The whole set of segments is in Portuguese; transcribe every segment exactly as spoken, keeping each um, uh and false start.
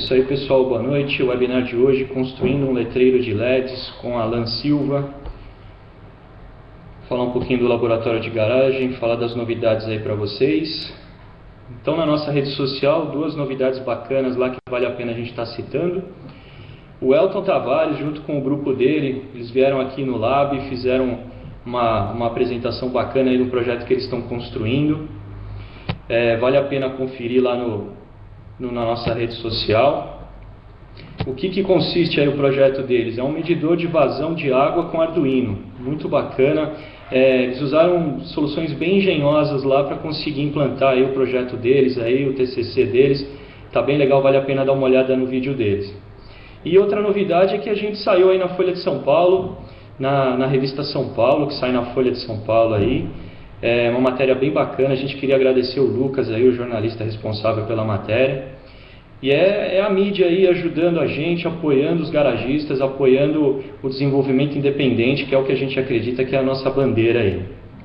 isso aí, pessoal, boa noite. O webinar de hoje, construindo um letreiro de L E Ds com Alan Silva. Falar um pouquinho do laboratório de garagem, falar das novidades aí para vocês. Então, na nossa rede social, duas novidades bacanas lá que vale a pena a gente estar citando. O Elton Tavares, junto com o grupo dele, eles vieram aqui no Lab e fizeram uma, uma apresentação bacana aí do projeto que eles estão construindo. É, vale a pena conferir lá no, no, na nossa rede social. O que, que consiste aí o projeto deles? É um medidor de vazão de água com Arduino, muito bacana. É, eles usaram soluções bem engenhosas lá para conseguir implantar aí o projeto deles, aí, o T C C deles. Tá bem legal, vale a pena dar uma olhada no vídeo deles. E outra novidade é que a gente saiu aí na Folha de São Paulo, na, na revista São Paulo, que sai na Folha de São Paulo aí. É uma matéria bem bacana, a gente queria agradecer o Lucas, aí, o jornalista responsável pela matéria. E é, é a mídia aí ajudando a gente, apoiando os garagistas, apoiando o desenvolvimento independente, que é o que a gente acredita que é a nossa bandeira aí.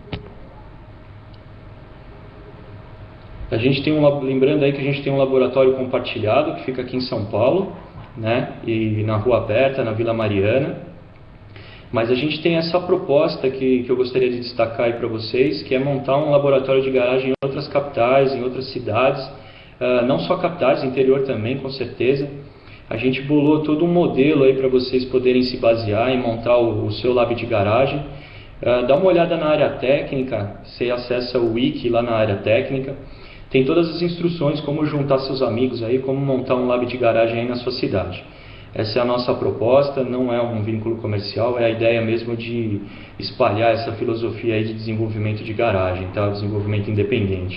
A gente tem um, lembrando aí que a gente tem um laboratório compartilhado que fica aqui em São Paulo, né, e na Rua Aberta, na Vila Mariana. Mas a gente tem essa proposta que, que eu gostaria de destacar aí para vocês, que é montar um laboratório de garagem em outras capitais, em outras cidades. Uh, não só capitais, interior também, com certeza. A gente bolou todo um modelo aí para vocês poderem se basear e montar o, o seu lab de garagem. Uh, dá uma olhada na área técnica, você acessa o wiki lá na área técnica. Tem todas as instruções como juntar seus amigos aí, como montar um lab de garagem aí na sua cidade. Essa é a nossa proposta, não é um vínculo comercial, é a ideia mesmo de espalhar essa filosofia aí de desenvolvimento de garagem, tá? Desenvolvimento independente.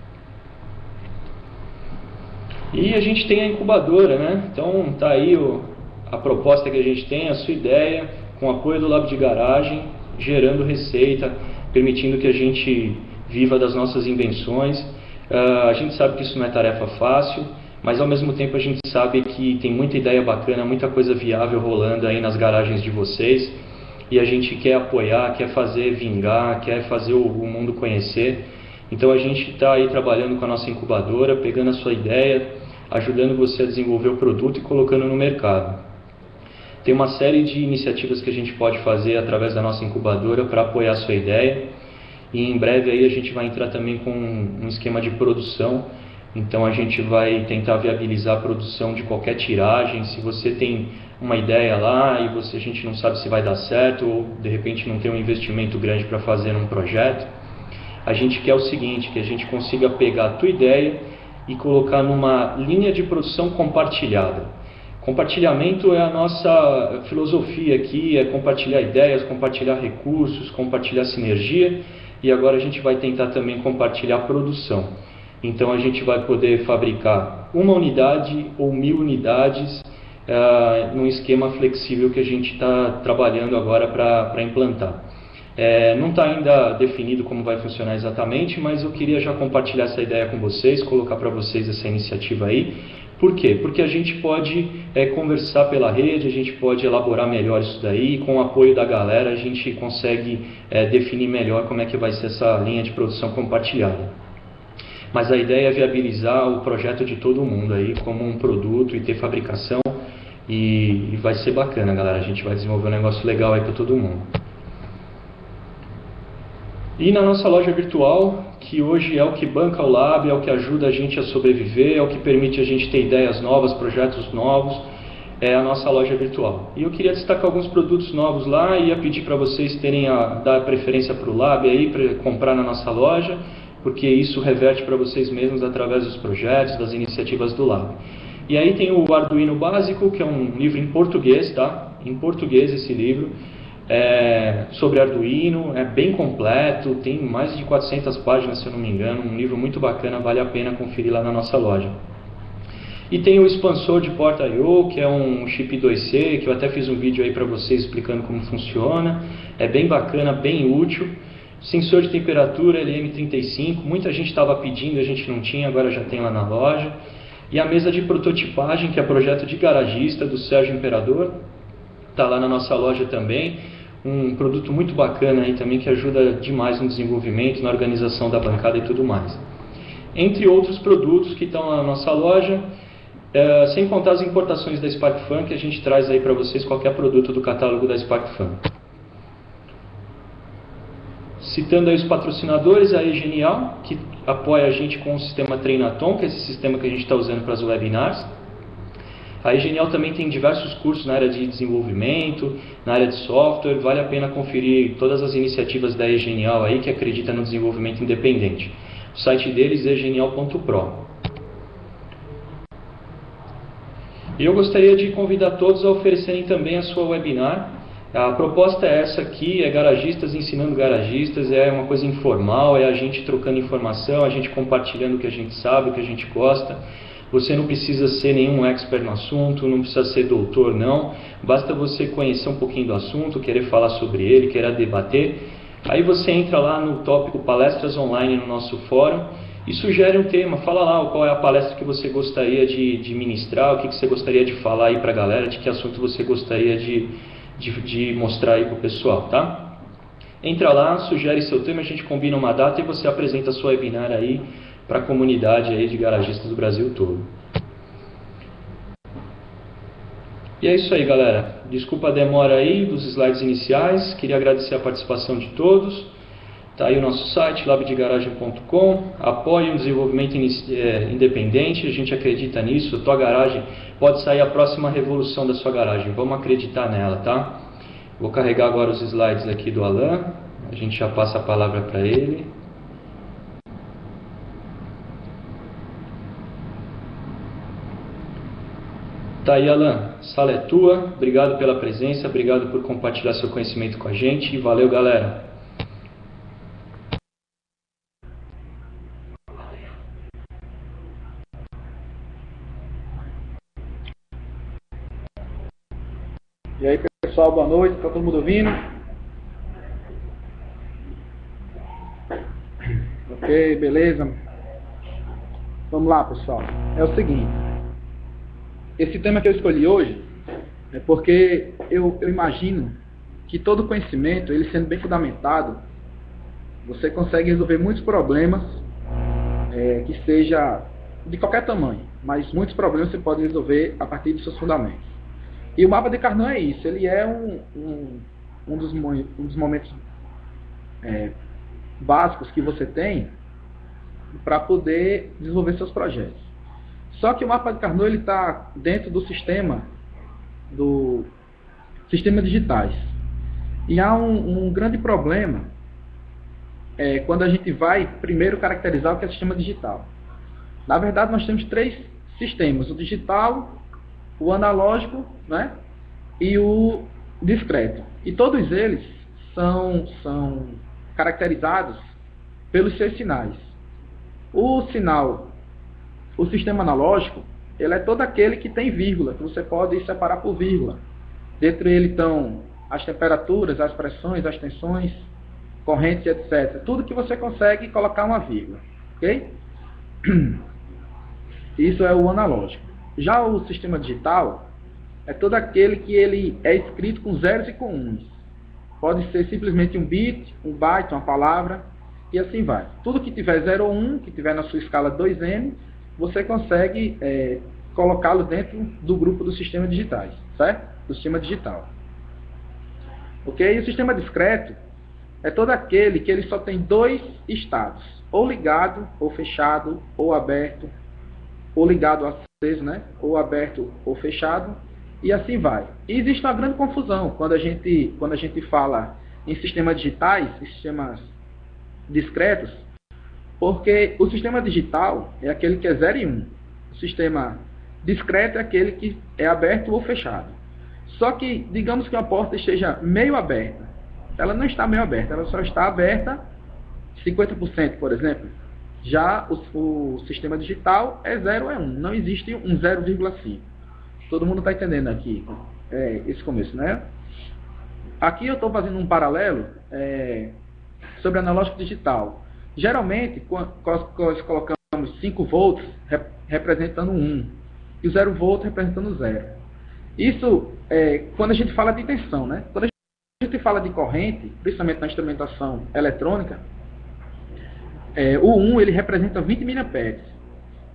E a gente tem a incubadora, né? Então tá aí o, a proposta que a gente tem, a sua ideia, com o apoio do Lab de Garagem, gerando receita, permitindo que a gente viva das nossas invenções. Uh, a gente sabe que isso não é tarefa fácil, mas ao mesmo tempo a gente sabe que tem muita ideia bacana, muita coisa viável rolando aí nas garagens de vocês. E a gente quer apoiar, quer fazer vingar, quer fazer o, o mundo conhecer. Então a gente está aí trabalhando com a nossa incubadora, pegando a sua ideia, ajudando você a desenvolver o produto e colocando no mercado. Tem uma série de iniciativas que a gente pode fazer através da nossa incubadora para apoiar a sua ideia. E em breve aí a gente vai entrar também com um esquema de produção. Então a gente vai tentar viabilizar a produção de qualquer tiragem. Se você tem uma ideia lá e você, a gente não sabe se vai dar certo ou de repente não tem um investimento grande para fazer um projeto, a gente quer o seguinte, que a gente consiga pegar a tua ideia e colocar numa linha de produção compartilhada. Compartilhamento é a nossa filosofia aqui, é compartilhar ideias, compartilhar recursos, compartilhar sinergia, e agora a gente vai tentar também compartilhar produção. Então a gente vai poder fabricar uma unidade ou mil unidades uh, num esquema flexível que a gente está trabalhando agora para implantar. É, não está ainda definido como vai funcionar exatamente, mas eu queria já compartilhar essa ideia com vocês, colocar para vocês essa iniciativa aí. Por quê? Porque a gente pode é, conversar pela rede, a gente pode elaborar melhor isso daí, e com o apoio da galera a gente consegue é, definir melhor como é que vai ser essa linha de produção compartilhada. Mas a ideia é viabilizar o projeto de todo mundo aí como um produto e ter fabricação, e, e vai ser bacana, galera. A gente vai desenvolver um negócio legal aí para todo mundo. E na nossa loja virtual, que hoje é o que banca o Lab, é o que ajuda a gente a sobreviver, é o que permite a gente ter ideias novas, projetos novos, é a nossa loja virtual. E eu queria destacar alguns produtos novos lá e ia pedir para vocês terem a dar preferência para o Lab aí, para comprar na nossa loja, porque isso reverte para vocês mesmos através dos projetos, das iniciativas do Lab. E aí tem o Arduino Básico, que é um livro em português, tá? Em português esse livro. É, sobre Arduino, é bem completo, tem mais de quatrocentas páginas se eu não me engano, um livro muito bacana, vale a pena conferir lá na nossa loja. E tem o expansor de porta I O, que é um chip dois C, que eu até fiz um vídeo aí para vocês explicando como funciona, é bem bacana, bem útil. Sensor de temperatura L M trinta e cinco, muita gente estava pedindo, a gente não tinha, agora já tem lá na loja. E a mesa de prototipagem, que é projeto de garagista do Sérgio Imperador, está lá na nossa loja também. Um produto muito bacana aí também que ajuda demais no desenvolvimento, na organização da bancada e tudo mais. Entre outros produtos que estão na nossa loja, É, sem contar as importações da SparkFun, que a gente traz aí para vocês qualquer produto do catálogo da SparkFun. Citando aí os patrocinadores, a eGenial, que apoia a gente com o sistema Treinaton, que é esse sistema que a gente está usando para os webinars. A eGenial também tem diversos cursos na área de desenvolvimento, na área de software. Vale a pena conferir todas as iniciativas da eGenial aí, que acredita no desenvolvimento independente. O site deles é genial ponto pro. E eu gostaria de convidar todos a oferecerem também a sua webinar. A proposta é essa aqui, é garagistas ensinando garagistas, é uma coisa informal, é a gente trocando informação, a gente compartilhando o que a gente sabe, o que a gente gosta. Você não precisa ser nenhum expert no assunto, não precisa ser doutor não, basta você conhecer um pouquinho do assunto, querer falar sobre ele, querer debater. Aí você entra lá no tópico palestras online no nosso fórum e sugere um tema, fala lá qual é a palestra que você gostaria de, de ministrar, o que, que você gostaria de falar aí para a galera, de que assunto você gostaria de, de, de mostrar aí para o pessoal, tá? Entra lá, sugere seu tema, a gente combina uma data e você apresenta a sua webinar aí para a comunidade aí de garagistas do Brasil todo. E é isso aí, galera. Desculpa a demora aí dos slides iniciais. Queria agradecer a participação de todos. Está aí o nosso site, lab de garagem ponto com. Apoie um desenvolvimento independente. A gente acredita nisso. A tua garagem pode sair a próxima revolução da sua garagem. Vamos acreditar nela, tá? Vou carregar agora os slides aqui do Alan. A gente já passa a palavra para ele. Tá aí, Alan, a sala é tua, obrigado pela presença, obrigado por compartilhar seu conhecimento com a gente e valeu, galera. E aí, pessoal, boa noite, tá todo mundo ouvindo? Ok, beleza? Vamos lá, pessoal, é o seguinte. Esse tema que eu escolhi hoje é porque eu, eu imagino que todo conhecimento, ele sendo bem fundamentado, você consegue resolver muitos problemas, é, que seja de qualquer tamanho, mas muitos problemas você pode resolver a partir dos seus fundamentos. E o mapa de Carnot é isso, ele é um, um, um, dos, um dos momentos é, básicos que você tem para poder desenvolver seus projetos. Só que o mapa de Carnot ele está dentro do sistema do sistema digitais. E há um, um grande problema é, quando a gente vai primeiro caracterizar o que é sistema digital. Na verdade, nós temos três sistemas: o digital, o analógico, né, e o discreto. E todos eles são, são caracterizados pelos seus sinais. O sinal O sistema analógico, ele é todo aquele que tem vírgula, que você pode separar por vírgula. Dentro dele estão as temperaturas, as pressões, as tensões, correntes, etcétera. Tudo que você consegue colocar uma vírgula. Ok? Isso é o analógico. Já o sistema digital é todo aquele que ele é escrito com zeros e com uns. Pode ser simplesmente um bit, um byte, uma palavra, e assim vai. Tudo que tiver zero ou um, que tiver na sua escala dois M, você consegue é, colocá-lo dentro do grupo dos sistemas digitais, certo? Do sistema digital. Ok? E o sistema discreto é todo aquele que ele só tem dois estados, ou ligado, ou fechado, ou aberto, ou ligado aceso, né? Ou aberto, ou fechado, e assim vai. E existe uma grande confusão quando a gente, quando a gente fala em sistemas digitais, em sistemas discretos, porque o sistema digital é aquele que é zero e um. O sistema discreto é aquele que é aberto ou fechado. Só que, digamos que uma porta esteja meio aberta. Ela não está meio aberta, ela só está aberta cinquenta por cento, por exemplo. Já o, o sistema digital é zero ou é um. Não existe um zero vírgula cinco. Todo mundo está entendendo aqui é, esse começo, né? Aqui eu estou fazendo um paralelo é, sobre analógico digital. Geralmente, quando nós colocamos cinco volts rep representando um e o zero volt representando zero. Isso é quando a gente fala de tensão, né? Quando a gente fala de corrente, principalmente na instrumentação eletrônica, é, o um ele representa vinte miliamperes.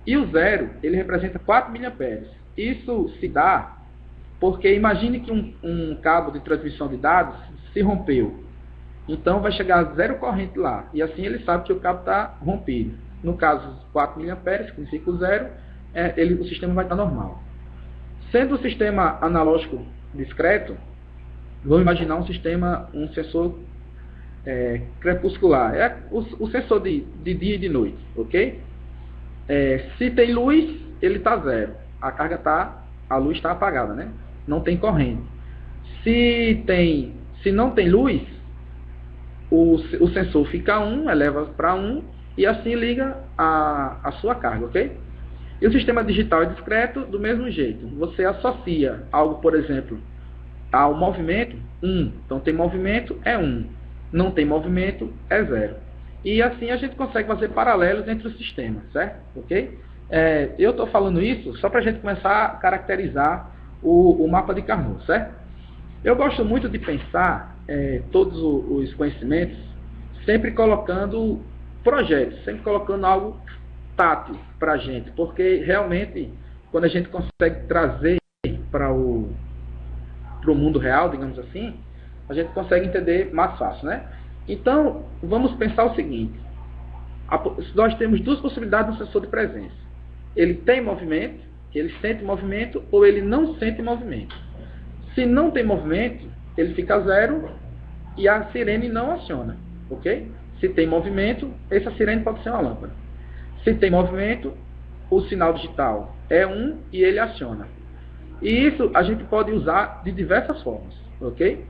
E o zero, ele representa quatro miliamperes. Isso se dá porque imagine que um, um cabo de transmissão de dados se rompeu. Então vai chegar a zero corrente lá. E assim ele sabe que o cabo está rompido. No caso, quatro miliamperes, que significa o zero, é, ele, o sistema vai estar normal. Sendo o sistema analógico discreto, vamos imaginar um sistema, um sensor é, crepuscular. É o, o sensor de, de dia e de noite, ok? É, se tem luz, ele está zero. A carga está, a luz está apagada, né? Não tem corrente. Se, tem, se não tem luz, o, o sensor fica um, eleva para um, e assim liga a, a sua carga, ok? E o sistema digital é discreto do mesmo jeito. Você associa algo, por exemplo, ao movimento, um. Então tem movimento, é um. Não tem movimento, é zero. E assim a gente consegue fazer paralelos entre os sistemas, certo? Ok? É, eu estou falando isso só para a gente começar a caracterizar o, o mapa de Carnot, certo? Eu gosto muito de pensar é, todos os conhecimentos sempre colocando projetos, sempre colocando algo tátil para a gente, porque realmente quando a gente consegue trazer para o para o mundo real, digamos assim, a gente consegue entender mais fácil, né? Então, vamos pensar o seguinte, a, nós temos duas possibilidades no sensor de presença. Ele tem movimento, ele sente movimento, ou ele não sente movimento. Se não tem movimento, ele fica zero e a sirene não aciona, ok? Se tem movimento, essa sirene pode ser uma lâmpada. Se tem movimento, o sinal digital é um e ele aciona. E isso a gente pode usar de diversas formas, ok?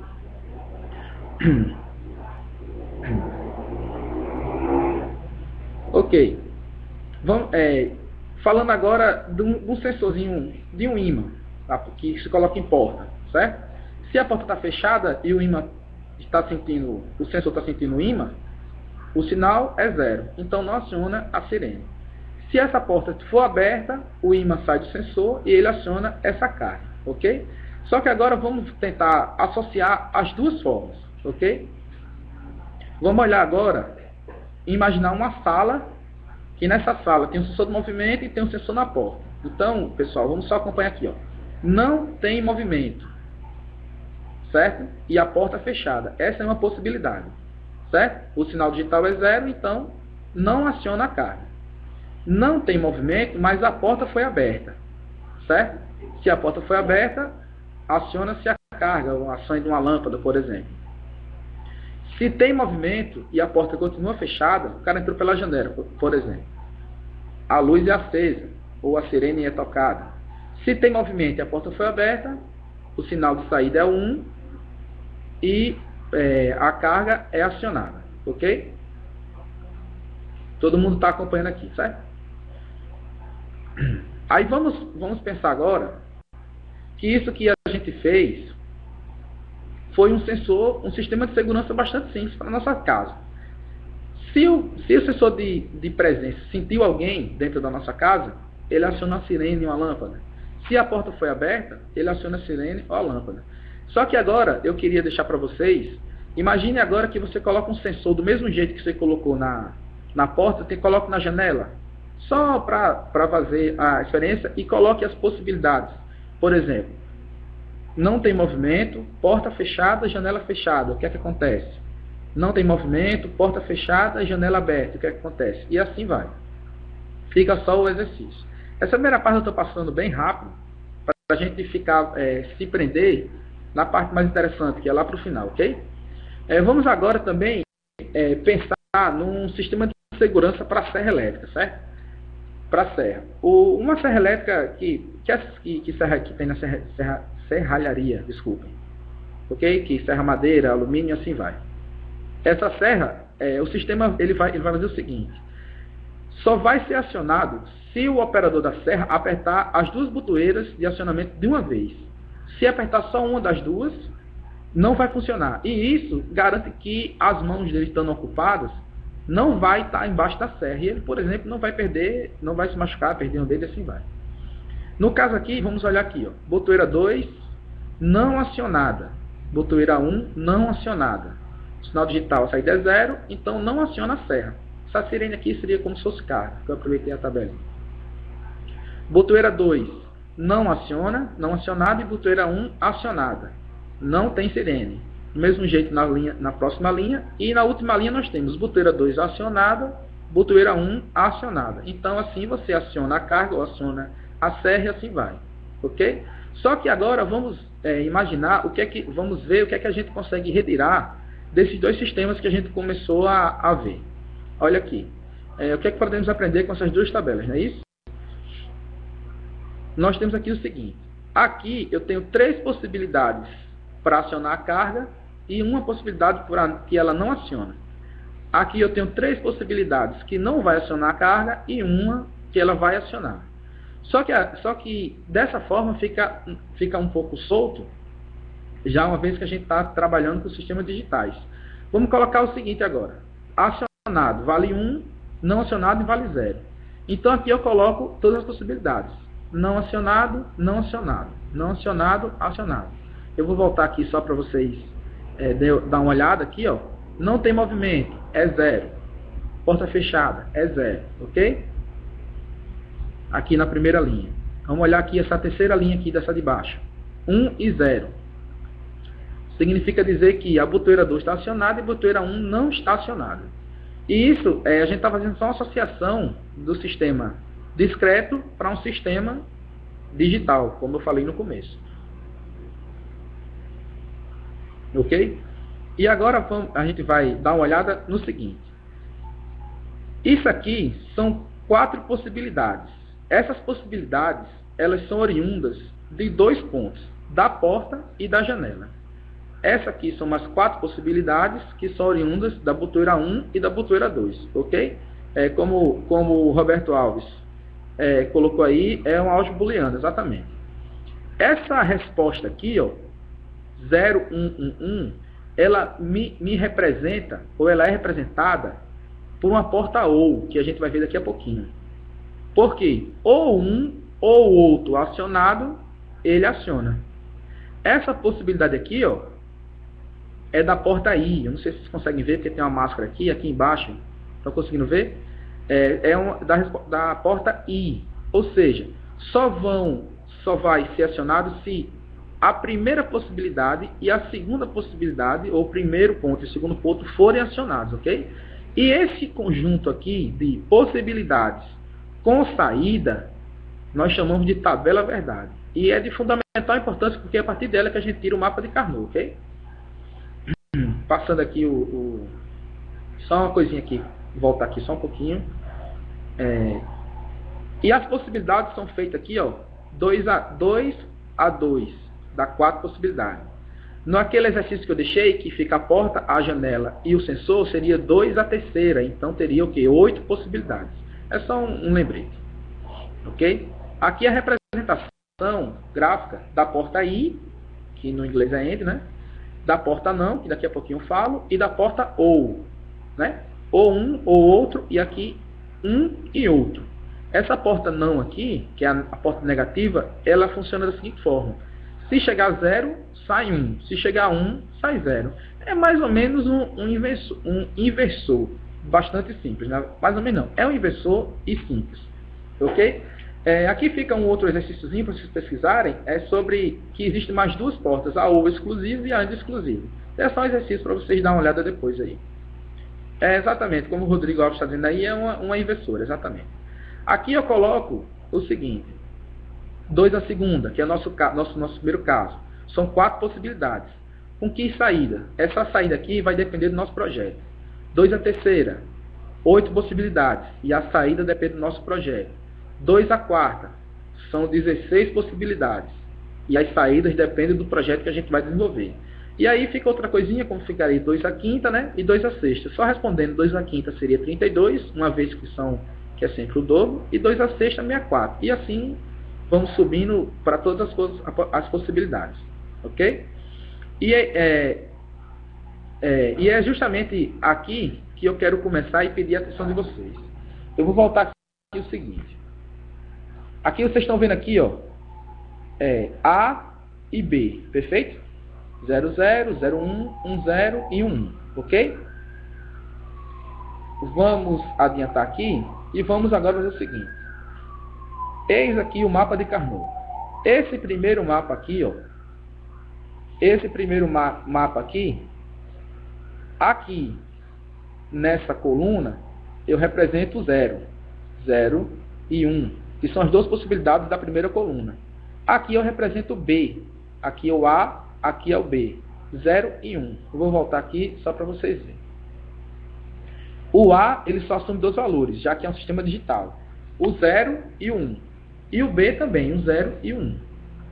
Ok. Vamos, é, falando agora de um, de um sensorzinho, de um ímã, tá? Que se coloca em porta, certo? Se a porta está fechada e o ímã está sentindo, o sensor está sentindo o ímã, o sinal é zero, então não aciona a sirene. Se essa porta for aberta, o ímã sai do sensor e ele aciona essa carga, ok? Só que agora vamos tentar associar as duas formas, ok? Vamos olhar agora e imaginar uma sala, que nessa sala tem um sensor de movimento e tem um sensor na porta. Então, pessoal, vamos só acompanhar aqui, ó. Não tem movimento, certo? E a porta fechada. Essa é uma possibilidade, certo? O sinal digital é zero, então não aciona a carga. Não tem movimento, mas a porta foi aberta, certo? Se a porta foi aberta, aciona-se a carga, a ação de uma lâmpada, por exemplo. Se tem movimento e a porta continua fechada, o cara entrou pela janela, por exemplo. A luz é acesa, ou a sirene é tocada. Se tem movimento e a porta foi aberta, o sinal de saída é um e é, a carga é acionada, ok? Todo mundo está acompanhando aqui, certo? Aí vamos, vamos pensar agora que isso que a gente fez foi um sensor, um sistema de segurança bastante simples para a nossa casa. Se o, se o sensor de, de presença sentiu alguém dentro da nossa casa, ele aciona a sirene ou a lâmpada. Se a porta foi aberta, ele aciona a sirene ou a lâmpada. Só que agora eu queria deixar para vocês, imagine agora que você coloca um sensor do mesmo jeito que você colocou na, na porta, você coloca na janela, só para fazer a experiência e coloque as possibilidades. Por exemplo, não tem movimento, porta fechada, janela fechada. O que é que acontece? Não tem movimento, porta fechada, janela aberta. O que é que acontece? E assim vai. Fica só o exercício. Essa primeira parte eu estou passando bem rápido, para a gente ficar, é, se prender na parte mais interessante, que é lá para o final, ok? É, vamos agora também é, pensar num sistema de segurança para a serra elétrica, certo? Para a serra. O, uma serra elétrica que, que, que, que, serra, que tem na serra, serra, serralharia, desculpem, ok? Que serra madeira, alumínio e assim vai. Essa serra, é, o sistema ele vai, ele vai fazer o seguinte, só vai ser acionado se o operador da serra apertar as duas botoeiras de acionamento de uma vez. Se apertar só uma das duas, não vai funcionar. E isso garante que as mãos dele estando ocupadas não vai estar embaixo da serra. E ele, por exemplo, não vai perder, não vai se machucar, perder um dedo e assim vai. No caso aqui, vamos olhar aqui, ó. Botoeira dois, não acionada. Botoeira um, não acionada. O sinal digital, a saída é zero, então não aciona a serra. Essa sirene aqui seria como se fosse carga, que eu aproveitei a tabela. Botoeira dois, não aciona, não acionada, e botoeira um, acionada. Não tem sirene. Do mesmo jeito na, linha, na próxima linha, e na última linha nós temos botoeira dois acionada, botoeira um acionada. Então assim você aciona a carga ou aciona a serra e assim vai. Ok? Só que agora vamos é, imaginar, o que é que, vamos ver o que é que a gente consegue retirar desses dois sistemas que a gente começou a, a ver. Olha aqui. É, o que é que podemos aprender com essas duas tabelas, não é isso? Nós temos aqui o seguinte. Aqui eu tenho três possibilidades para acionar a carga e uma possibilidade para que ela não aciona. Aqui eu tenho três possibilidades que não vai acionar a carga e uma que ela vai acionar. Só que, só que dessa forma fica, fica um pouco solto, já uma vez que a gente está trabalhando com sistemas digitais. Vamos colocar o seguinte agora. Acionado vale um, não acionado vale zero. Então aqui eu coloco todas as possibilidades. Não acionado, não acionado. Não acionado, acionado. Eu vou voltar aqui só para vocês é, dar uma olhada aqui, ó. Não tem movimento, é zero. Porta fechada, é zero, ok? Aqui na primeira linha. Vamos olhar aqui essa terceira linha aqui dessa de baixo. um e zero. Significa dizer que a botoeira dois está acionada e a botoeira um não está acionada. E isso, é, a gente está fazendo só uma associação do sistema discreto para um sistema digital, como eu falei no começo. Ok? E agora vamos, a gente vai dar uma olhada no seguinte. Isso aqui são quatro possibilidades. Essas possibilidades, elas são oriundas de dois pontos, da porta e da janela. Essa aqui são as quatro possibilidades que são oriundas da botoeira um e da botoeira dois, ok? É, como, como o Roberto Alves é, colocou aí, é um álgebra booleana, exatamente. Essa resposta aqui, ó, zero, um, um, um, ela me, me representa, ou ela é representada por uma porta ou, que a gente vai ver daqui a pouquinho. Porque ou um ou outro acionado, ele aciona. Essa possibilidade aqui, ó, é da porta I. Eu não sei se vocês conseguem ver, porque tem uma máscara aqui, aqui embaixo. Estão conseguindo ver? É, é uma, da, da porta I. Ou seja, só vão, só vai ser acionado se a primeira possibilidade e a segunda possibilidade, ou o primeiro ponto e o segundo ponto, forem acionados, ok? E esse conjunto aqui de possibilidades com saída, nós chamamos de tabela verdade. E é de fundamental importância, porque é a partir dela que a gente tira o mapa de Carnot, ok? Passando aqui o, o... Só uma coisinha aqui, voltar aqui só um pouquinho. É... E as possibilidades são feitas aqui, ó, dois a dois, dá quatro possibilidades. Naquele exercício que eu deixei, que fica a porta, a janela e o sensor, seria dois a terceira, então teria o quê? oito possibilidades. É só um, um lembrete, ok? Aqui a representação gráfica da porta I, que no inglês é AND, né? Da porta não, que daqui a pouquinho eu falo, e da porta OU, né? Ou um ou outro, e aqui um e outro. Essa porta não aqui, que é a, a porta negativa, ela funciona da seguinte forma. Se chegar a zero, sai um. Se chegar a um, sai zero. É mais ou menos um, um, inversor, um inversor. Bastante simples, né? Mais ou menos não. É um inversor e simples. Ok? É, aqui fica um outro exercíciozinho para vocês pesquisarem. É sobre que existem mais duas portas. A OU exclusiva e a AND exclusiva. É só um exercício para vocês darem uma olhada depois aí. É exatamente, como o Rodrigo Alves está dizendo aí, é uma, uma inversora, exatamente. Aqui eu coloco o seguinte. dois a segunda, que é o nosso, nosso, nosso primeiro caso. São quatro possibilidades. Com que saída? Essa saída aqui vai depender do nosso projeto. dois a terceira, oito possibilidades. E a saída depende do nosso projeto. dois a quarta, são dezesseis possibilidades. E as saídas dependem do projeto que a gente vai desenvolver. E aí fica outra coisinha, como ficaria dois a quinta, né? E dois a sexta. Só respondendo, dois a quinta seria trinta e dois, uma vez que são, que é sempre o dobro. E dois a sexta, sessenta e quatro. E assim vamos subindo para todas as, as possibilidades. Ok? E é, é, e é justamente aqui que eu quero começar e pedir a atenção de vocês. Eu vou voltar aqui o seguinte. Aqui vocês estão vendo aqui, ó, é, A e B, perfeito? zero, zero, zero, um, um, zero e um, um, ok? Vamos adiantar aqui e vamos agora fazer o seguinte. Eis aqui o mapa de Carnot. Esse primeiro mapa aqui, ó, esse primeiro ma mapa aqui, aqui nessa coluna, eu represento zero, zero e um, que são as duas possibilidades da primeira coluna. Aqui eu represento B, aqui é o A, aqui é o B, zero e um. Eu vou voltar aqui só para vocês verem. O A, ele só assume dois valores, já que é um sistema digital, o zero e o um. E o B também, o zero e o um.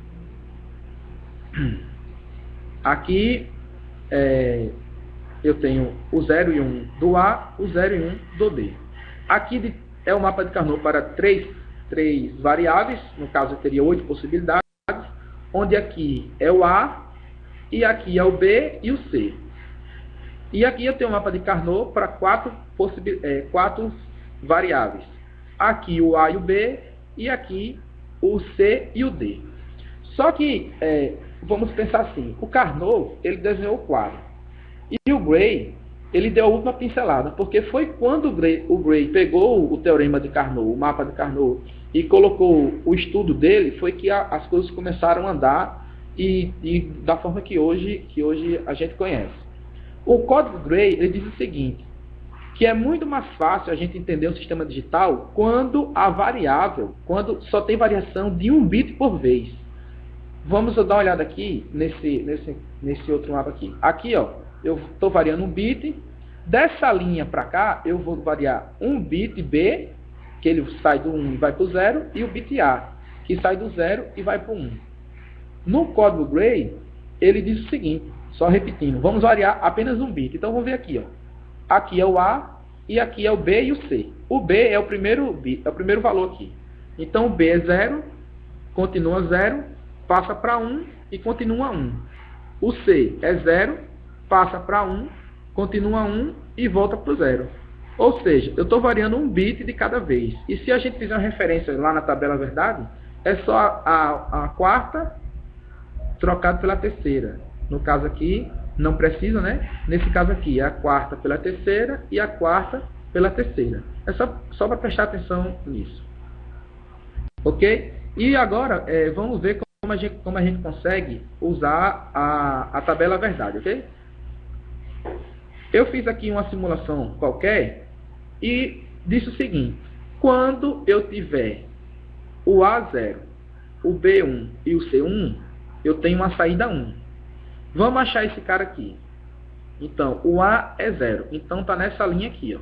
Aqui é, eu tenho o zero e um do A, o zero e um do B. Aqui de, é o mapa de Carnot para três, três variáveis, no caso teria oito possibilidades, onde aqui é o A, e aqui é o B e o C. E aqui eu tenho o mapa de Carnot para quatro, é, quatro variáveis. Aqui o A e o B, e aqui o C e o D. Só que, é, vamos pensar assim, o Carnot, ele desenhou o quadro. E o Gray, ele deu a última pincelada, porque foi quando o Gray, o Gray pegou o teorema de Carnot, o mapa de Carnot, e colocou o estudo dele, foi que a, as coisas começaram a andar e, e da forma que hoje, que hoje a gente conhece. O código Gray, ele diz o seguinte, que é muito mais fácil a gente entender o sistema digital quando a variável, quando só tem variação de um bit por vez. Vamos dar uma olhada aqui nesse, nesse, nesse outro mapa aqui. Aqui, ó, eu estou variando um bit. Dessa linha para cá, eu vou variar um bit B, que ele sai do um e vai para o zero, e o bit A, que sai do zero e vai para o um. No código Gray, ele diz o seguinte, só repetindo, vamos variar apenas um bit. Então, vamos ver aqui, ó. Aqui é o A e aqui é o B e o C. O B é o primeiro bit, é o primeiro valor aqui. Então, o B é zero, continua zero, passa para um e continua um. O C é zero, passa para um, continua um e volta para o zero. Ou seja, eu estou variando um bit de cada vez. E se a gente fizer uma referência lá na tabela verdade, é só a, a, a quarta trocado pela terceira. No caso aqui, não precisa, né? Nesse caso aqui, é a quarta pela terceira e a quarta pela terceira. É só, só para prestar atenção nisso. Ok? E agora, é, vamos ver como a, gente, como a gente consegue usar a, a tabela verdade, ok? Eu fiz aqui uma simulação qualquer e disse o seguinte, quando eu tiver o A zero, o B um e o C um, eu tenho uma saída um. Vamos achar esse cara aqui. Então, o A é zero. Então, está nessa linha aqui, ó.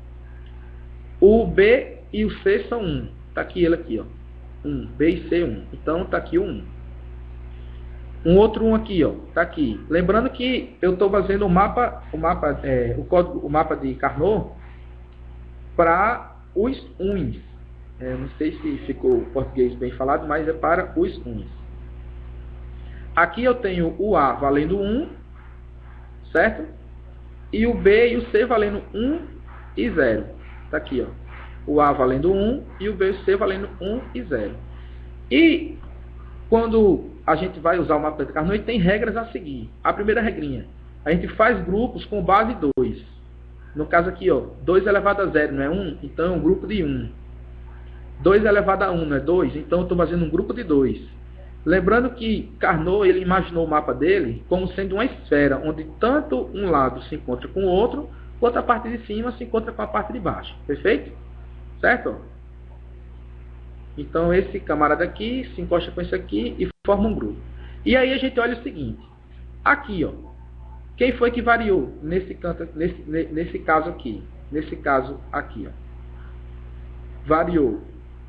O B e o C são um. Está aqui ele aqui, ó. um. B e C, um. Então, está aqui o um. Um outro um aqui, ó. Está aqui. Lembrando que eu estou fazendo o mapa, o mapa, é, o código, o mapa de Carnot para os uns. É, não sei se ficou o português bem falado, mas é para os uns. Aqui eu tenho o A valendo um, certo? E o B e o C valendo um e zero. Está aqui, ó. O A valendo um e o B e o C valendo um e zero. E quando a gente vai usar o mapa de Carnot, tem regras a seguir. A primeira regrinha, a gente faz grupos com base dois. No caso aqui, ó, dois elevado a zero não é um, então é um grupo de um. dois elevado a um não é dois, então eu estou fazendo um grupo de dois. Lembrando que Carnot, ele imaginou o mapa dele como sendo uma esfera, onde tanto um lado se encontra com o outro, quanto a parte de cima se encontra com a parte de baixo. Perfeito? Certo? Então, esse camarada aqui se encosta com esse aqui e forma um grupo. E aí a gente olha o seguinte. Aqui, ó. Quem foi que variou nesse, canto, nesse, nesse caso aqui? Nesse caso aqui, ó. Variou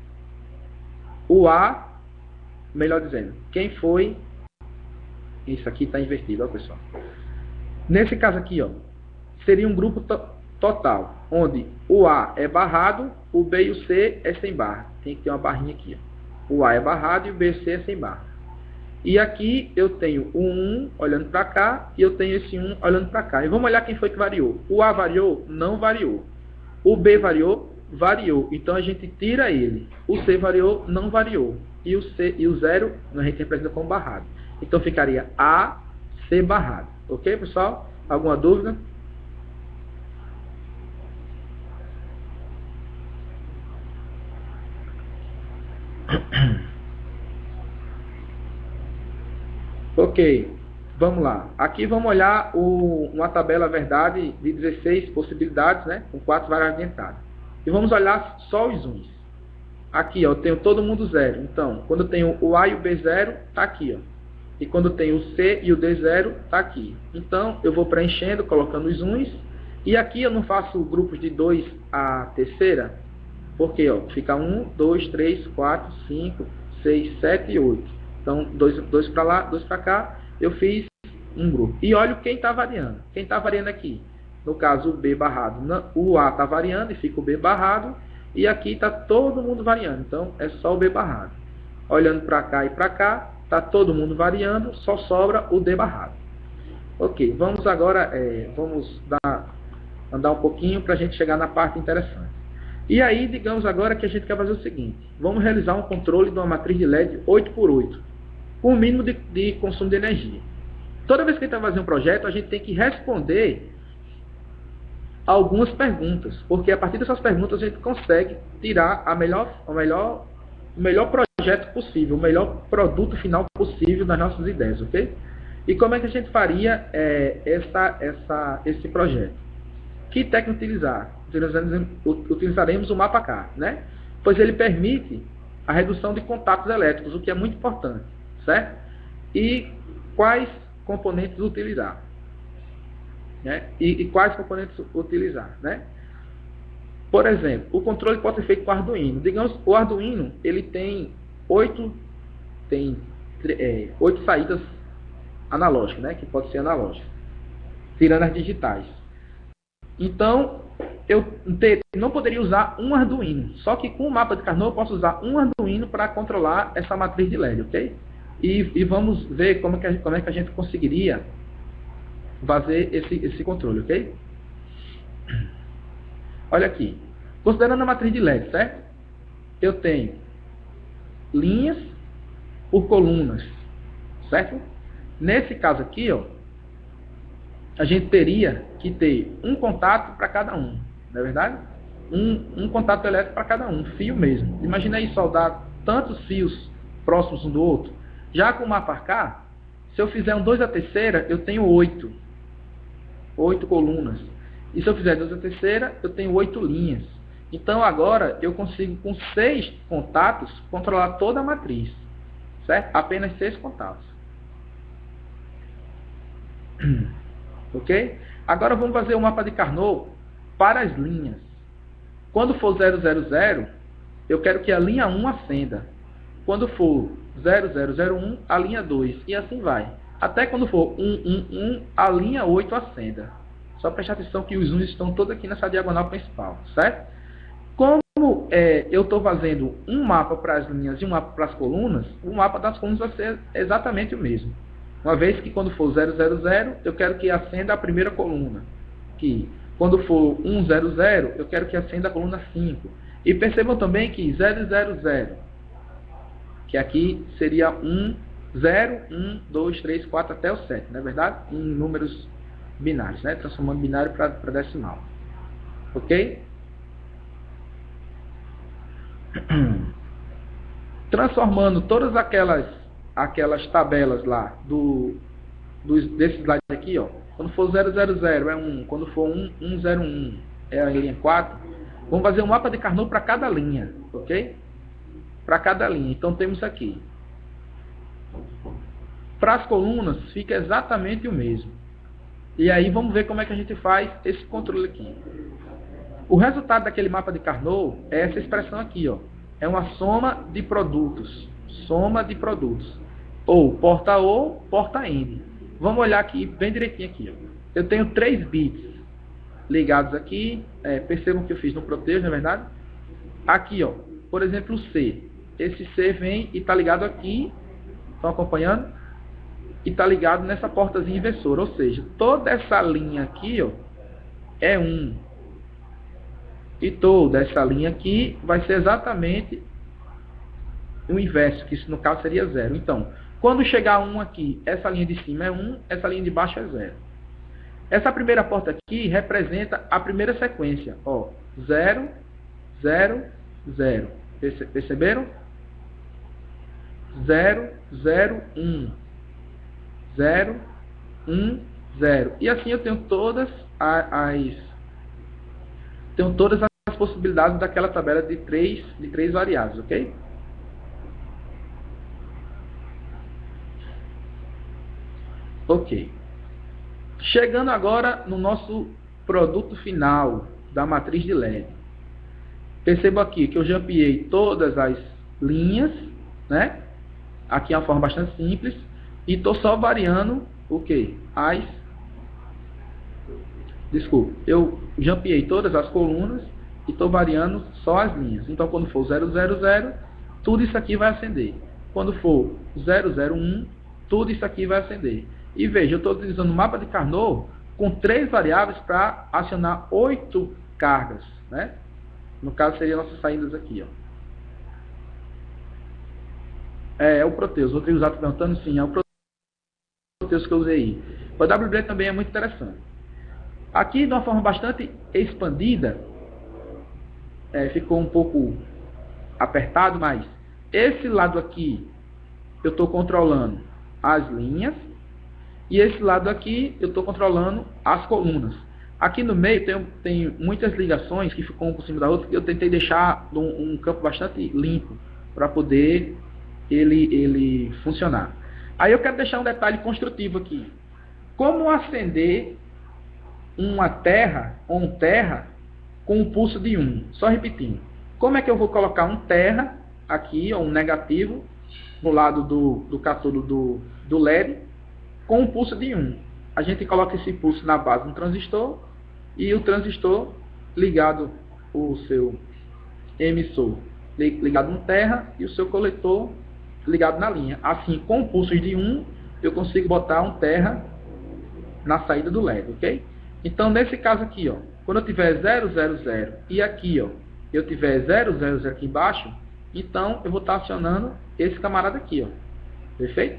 o A... Melhor dizendo, quem foi... Isso aqui está invertido, ó, pessoal. Nesse caso aqui, ó, seria um grupo to total, onde o A é barrado, o B e o C é sem barra. Tem que ter uma barrinha aqui, ó. O A é barrado e o B e o C é sem barra. E aqui eu tenho o um olhando para cá e eu tenho esse um olhando para cá. E vamos olhar quem foi que variou. O A variou? Não variou. O B variou? Variou. Então a gente tira ele. O C variou? Não variou. E o, C, e o zero a gente representa como barrado. Então ficaria A, C barrado. Ok, pessoal? Alguma dúvida? Ok, vamos lá. Aqui vamos olhar o, uma tabela verdade de dezesseis possibilidades, né? Com quatro variáveis de entrada. E vamos olhar só os uns. Aqui, ó, eu tenho todo mundo zero. Então, quando eu tenho o A e o B zero, está aqui, ó. E quando eu tenho o C e o D zero, está aqui. Então, eu vou preenchendo, colocando os uns. E aqui eu não faço grupos de dois a terceira, porque ó, fica um, dois, três, quatro, cinco, seis, sete e oito. Então, dois, dois para lá, dois para cá, eu fiz um grupo. E olha quem está variando. Quem está variando aqui? No caso, o B barrado. O A está variando e fica o B barrado. E aqui está todo mundo variando. Então, é só o B barrado. Olhando para cá e para cá, está todo mundo variando, só sobra o D barrado. Ok, vamos agora, é, vamos dar, andar um pouquinho para a gente chegar na parte interessante. E aí, digamos agora que a gente quer fazer o seguinte. Vamos realizar um controle de uma matriz de L E D oito por oito, com o mínimo de, de consumo de energia. Toda vez que a gente vai fazer um projeto, a gente tem que responder algumas perguntas, porque a partir dessas perguntas a gente consegue tirar a melhor, a melhor, o melhor projeto possível, o melhor produto final possível das nossas ideias, ok? E como é que a gente faria é, essa, essa, esse projeto? Que técnica utilizar? Utilizaremos o mapa K, né? Pois ele permite a redução de contatos elétricos, o que é muito importante, certo? E quais componentes utilizar? Né? E, e quais componentes utilizar, né? Por exemplo, o controle pode ser feito com Arduino. Digamos, o Arduino ele tem oito, tem é, oito saídas analógicas, né? Que pode ser analógica, tirando as digitais. Então, eu te, não poderia usar um Arduino. Só que com o mapa de Carnot eu posso usar um Arduino para controlar essa matriz de L E D, ok? E, e vamos ver como, que a, como é que a gente conseguiria fazer esse, esse controle, ok? Olha aqui. Considerando a matriz de L E D, certo? Eu tenho linhas por colunas, certo? Nesse caso aqui, ó, a gente teria que ter um contato para cada um, não é verdade? Um, um contato elétrico para cada um, fio mesmo. Imagina aí soldar tantos fios próximos um do outro. Já com o mapa K, se eu fizer um dois a terceira, eu tenho oito. oito colunas. E se eu fizer dois a terceira, eu tenho oito linhas. Então agora eu consigo com seis contatos controlar toda a matriz, certo? Apenas seis contatos. Ok? Agora vamos fazer o mapa de Carnot para as linhas. Quando for zero zero zero, eu quero que a linha um acenda. Quando for zero zero zero um, a linha dois. E assim vai. Até quando for um um um, a linha oito acenda. Só prestar atenção que os uns estão todos aqui nessa diagonal principal, certo? Como é, eu estou fazendo um mapa para as linhas e um mapa para as colunas, o mapa das colunas vai ser exatamente o mesmo. Uma vez que quando for zero zero zero, eu quero que acenda a primeira coluna. Que quando for um zero zero, eu quero que acenda a coluna cinco. E percebam também que zero zero zero, que aqui seria um, zero, um, dois, três, quatro até o sete, não é verdade? Em números binários, né? Transformando binário para decimal. Ok? Transformando todas aquelas aquelas tabelas lá do, dos, desses slides aqui, ó. Quando for zero zero zero é um, quando for um, um zero um é a linha quatro. Vamos fazer um mapa de Carnot para cada linha, ok? Para cada linha. Então temos aqui. Para as colunas fica exatamente o mesmo. E aí vamos ver como é que a gente faz esse controle aqui. O resultado daquele mapa de Carnot é essa expressão aqui, ó. É uma soma de produtos. Soma de produtos. Ou porta ou, porta N. Vamos olhar aqui bem direitinho aqui, ó. Eu tenho três bits ligados aqui. É, percebam que eu fiz no Proteus, não é verdade? Aqui, ó. Por exemplo, o C. Esse C vem e está ligado aqui. Estão acompanhando? E está ligado nessa portazinha inversora. Ou seja, toda essa linha aqui, ó, é um. E toda essa linha aqui vai ser exatamente o inverso, que isso no caso seria zero. Então, quando chegar um aqui, essa linha de cima é um, essa linha de baixo é zero. Essa primeira porta aqui representa a primeira sequência. Ó, zero, zero, zero. Perceberam? zero, zero, um, zero, um, zero. E assim eu tenho todas as tenho todas as possibilidades daquela tabela de três, de três variáveis, ok? Ok. Chegando agora no nosso produto final da matriz de L E D. Perceba aqui que eu jampeei todas as linhas, né? Aqui é uma forma bastante simples. E estou só variando o que? As... Desculpa. Eu jampeei todas as colunas e estou variando só as linhas. Então, quando for zero, zero, zero, tudo isso aqui vai acender. Quando for zero, zero, um, tudo isso aqui vai acender. E veja, eu estou utilizando o mapa de Carnot com três variáveis para acionar oito cargas, né? No caso, seriam nossas saídas aqui, ó. É, é o Proteus. O Rodrigo Zato perguntando, sim, é o Proteus que eu usei aí. O W B também é muito interessante. Aqui, de uma forma bastante expandida, é, ficou um pouco apertado, mas esse lado aqui eu estou controlando as linhas e esse lado aqui eu estou controlando as colunas. Aqui no meio tem, tem muitas ligações que ficam um por cima da outra, que eu tentei deixar um, um campo bastante limpo para poder ele, ele funcionar. Aí eu quero deixar um detalhe construtivo aqui. Como acender uma terra ou um terra com um pulso de um? Só repetindo. Como é que eu vou colocar um terra aqui, ou um negativo, no lado do, do cátodo do, do L E D, com um pulso de um? A gente coloca esse pulso na base do transistor e o transistor ligado, o seu emissor ligado no terra e o seu coletor ligado na linha. Assim, com pulsos de um, eu consigo botar um terra na saída do L E D, ok? Então, nesse caso aqui, ó, quando eu tiver zero, zero, zero e aqui, ó, eu tiver zero, zero, zero aqui embaixo, então eu vou estar acionando esse camarada aqui, ó. Perfeito?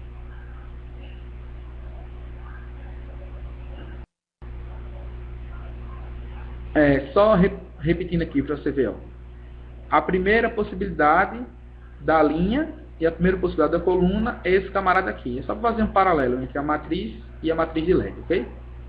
É, só re, repetindo aqui para você ver, ó. A primeira possibilidade da linha e a primeira possibilidade da coluna é esse camarada aqui. É só fazer um paralelo entre a matriz e a matriz de L E D, ok?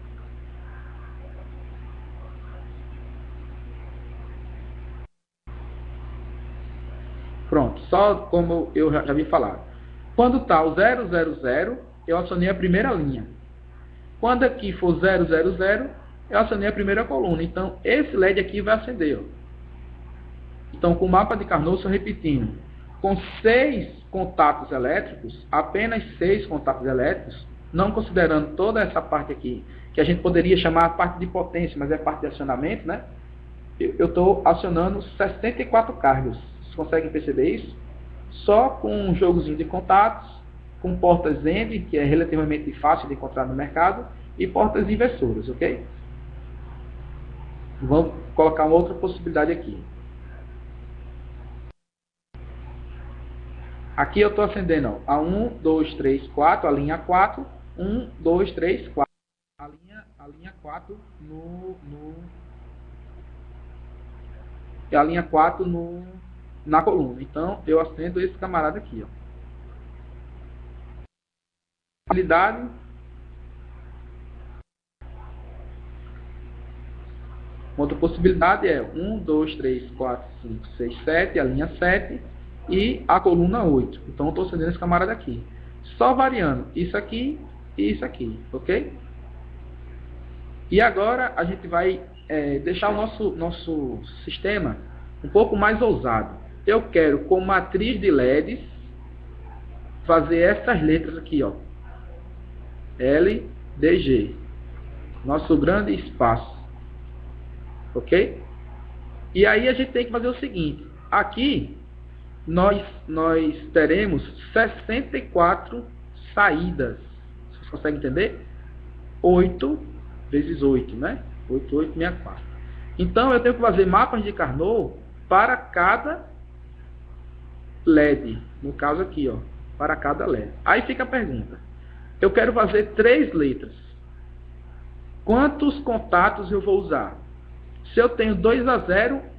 Pronto, só como eu já havia falado. Quando está o zero, zero, zero, eu acionei a primeira linha. Quando aqui for zero, zero, zero, eu acionei a primeira coluna. Então, esse L E D aqui vai acender, ó. Então, com o mapa de Carnot, só repetindo, com seis contatos elétricos, apenas seis contatos elétricos, não considerando toda essa parte aqui, que a gente poderia chamar a parte de potência, mas é parte de acionamento, né? Eu estou acionando sessenta e quatro cargas. Vocês conseguem perceber isso? Só com um jogozinho de contatos, com portas End, que é relativamente fácil de encontrar no mercado, e portas inversoras, ok? Vamos colocar uma outra possibilidade aqui. Aqui eu estou acendendo ó, a um, dois, três, quatro, a linha quatro, um, dois, três, quatro. A linha, a linha quatro no, no e a linha quatro no, na coluna. Então eu acendo esse camarada aqui, ó. Possibilidade. Outra possibilidade é um, dois, três, quatro, cinco, seis, sete, a linha sete e a coluna oito. Então eu estou acendendo esse camarada aqui. Só variando isso aqui e isso aqui, ok? E agora a gente vai é, deixar o nosso, nosso sistema um pouco mais ousado. Eu quero, com matriz de L E Ds, fazer essas letras aqui, ó. L, D, G. Nosso grande espaço. Ok? E aí a gente tem que fazer o seguinte. Aqui, nós, nós teremos sessenta e quatro saídas. Vocês conseguem entender? oito vezes oito, né? oito, oito, sessenta e quatro. Então, eu tenho que fazer mapas de Carnot para cada L E D. No caso aqui, ó. Para cada L E D. Aí fica a pergunta. Eu quero fazer três letras. Quantos contatos eu vou usar? Se eu tenho dois a zero,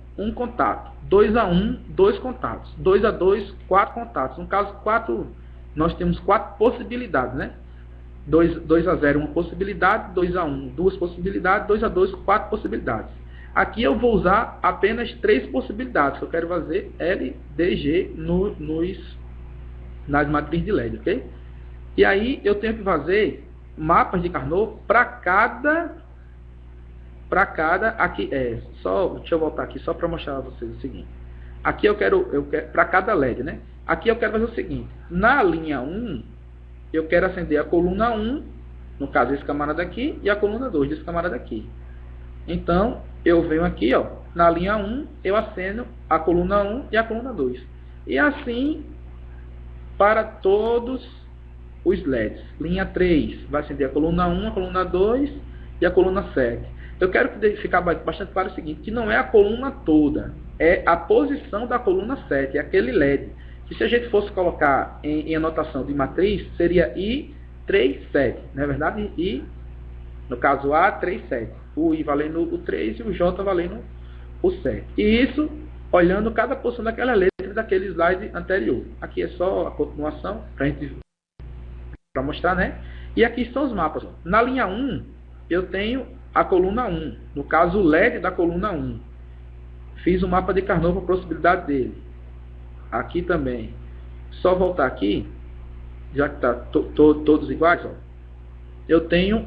um contato. dois a um, dois contatos. dois a dois, quatro contatos. No caso, quatro, nós temos quatro possibilidades, né? dois a zero, uma possibilidade. dois a um, duas possibilidades. dois a dois, quatro possibilidades. Aqui eu vou usar apenas três possibilidades. Eu quero fazer L, D, G no, nos, nas matrizes de L E D, ok? E aí eu tenho que fazer mapas de Carnot para cada... Para cada... Aqui, é, só, deixa eu voltar aqui só para mostrar a vocês o seguinte. Aqui eu quero... Eu quero para cada L E D, né? Aqui eu quero fazer o seguinte. Na linha um, eu quero acender a coluna um, no caso esse camarada aqui, e a coluna dois desse camarada aqui. Então, eu venho aqui, ó, na linha um, eu acendo a coluna um e a coluna dois. E assim, para todos os L E Ds. Linha três vai acender a coluna um, a coluna dois e a coluna sete. Eu quero que ficar bastante claro o seguinte, que não é a coluna toda, é a posição da coluna sete, é aquele L E D. Que se a gente fosse colocar em, em anotação de matriz, seria I três sete, não é verdade? I, no caso A, três sete. O I valendo o três e o J valendo o sete. E isso, olhando cada posição daquela letra daquele slide anterior. Aqui é só a continuação, para gente para mostrar, né? E aqui estão os mapas. Na linha um, eu tenho a coluna um. No caso, o L E D da coluna um. Fiz o mapa de Carnot para a possibilidade dele. Aqui também. Só voltar aqui, já que está to, to, todos iguais, ó, eu tenho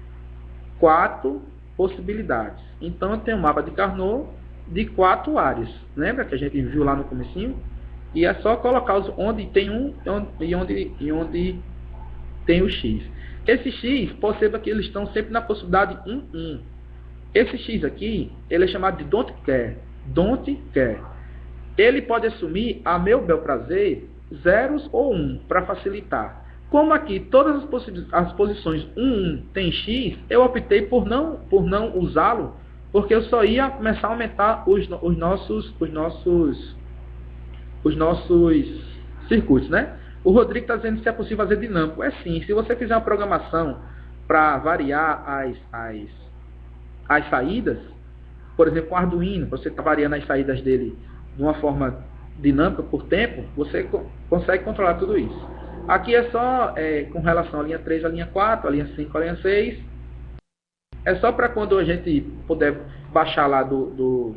quatro possibilidades. Então, eu tenho um mapa de Carnot de quatro áreas. Lembra que a gente viu lá no comecinho? E é só colocar os, onde tem um e onde, e onde tem o X. Esse X, perceba que eles estão sempre na possibilidade um, um. Esse X aqui, ele é chamado de don't care. Don't care. Ele pode assumir, a meu bel prazer, zeros ou um, para facilitar. Como aqui todas as, posi as posições um, um tem X, eu optei por não, por não usá-lo, porque eu só ia começar a aumentar os, os, nossos, os, nossos, os nossos circuitos, né? O Rodrigo está dizendo se é possível fazer dinâmico. É sim, se você fizer uma programação para variar as, as, as saídas, por exemplo, com o Arduino, você está variando as saídas dele de uma forma dinâmica por tempo, você co consegue controlar tudo isso. Aqui é só é, com relação à linha três, à linha quatro, à linha cinco, à linha seis. É só para quando a gente puder baixar lá do, do,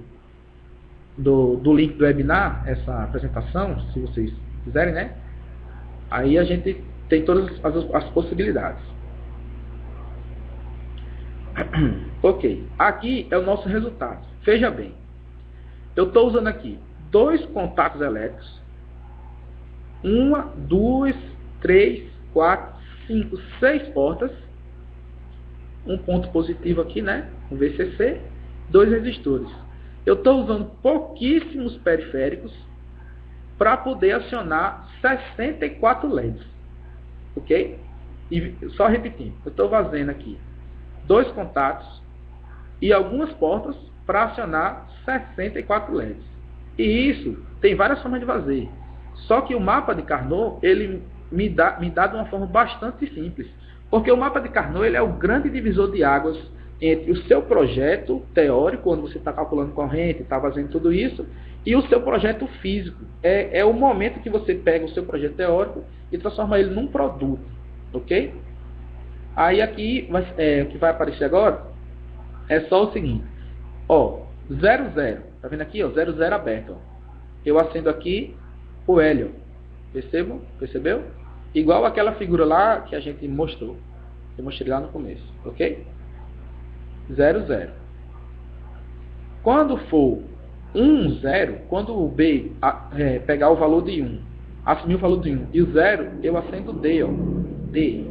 do, do link do webinar, essa apresentação, se vocês quiserem, né? Aí a gente tem todas as, as possibilidades. Ok. Aqui é o nosso resultado. Veja bem. Eu estou usando aqui dois contatos elétricos. Uma, duas, três, quatro, cinco, seis portas. Um ponto positivo aqui, né? Um V C C. Dois resistores. Eu estou usando pouquíssimos periféricos para poder acionar sessenta e quatro L E Ds. Ok? E só repetindo. Eu estou fazendo aqui dois contatos e algumas portas para acionar sessenta e quatro L E Ds. E isso tem várias formas de fazer. Só que o mapa de Carnot, ele me dá, me dá de uma forma bastante simples. Porque o mapa de Carnot, ele é o grande divisor de águas entre o seu projeto teórico, quando você está calculando corrente, está fazendo tudo isso, e o seu projeto físico. É, é o momento que você pega o seu projeto teórico e transforma ele num produto. Ok? Aí aqui, é, o que vai aparecer agora é só o seguinte. Ó, zero zero. Tá vendo aqui? Ó, zero zero aberto. Ó. Eu acendo aqui o L. Percebam? Percebeu? Igual aquela figura lá que a gente mostrou. Eu mostrei lá no começo. Ok? zero zero. Quando for um zero, quando o B é, pegar o valor de um, assumir o valor de um e o zero, eu acendo D. Ó. D.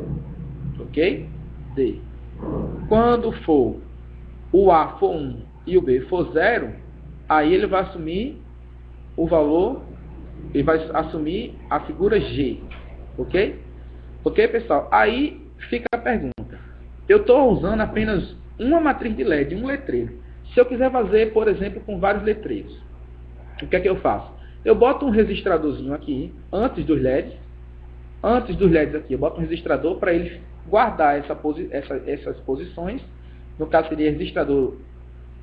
Ok? D. Quando for o A for um e o B for zero, aí ele vai assumir o valor, ele vai assumir a figura G. Ok? Ok, pessoal? Aí fica a pergunta. Eu estou usando apenas uma matriz de L E D, um letreiro. Se eu quiser fazer, por exemplo, com vários letreiros, o que é que eu faço? Eu boto um registradorzinho aqui, antes dos L E Ds. Antes dos L E Ds aqui, eu boto um registrador para ele guardar essa posi essa, essas posições. No caso, seria registrador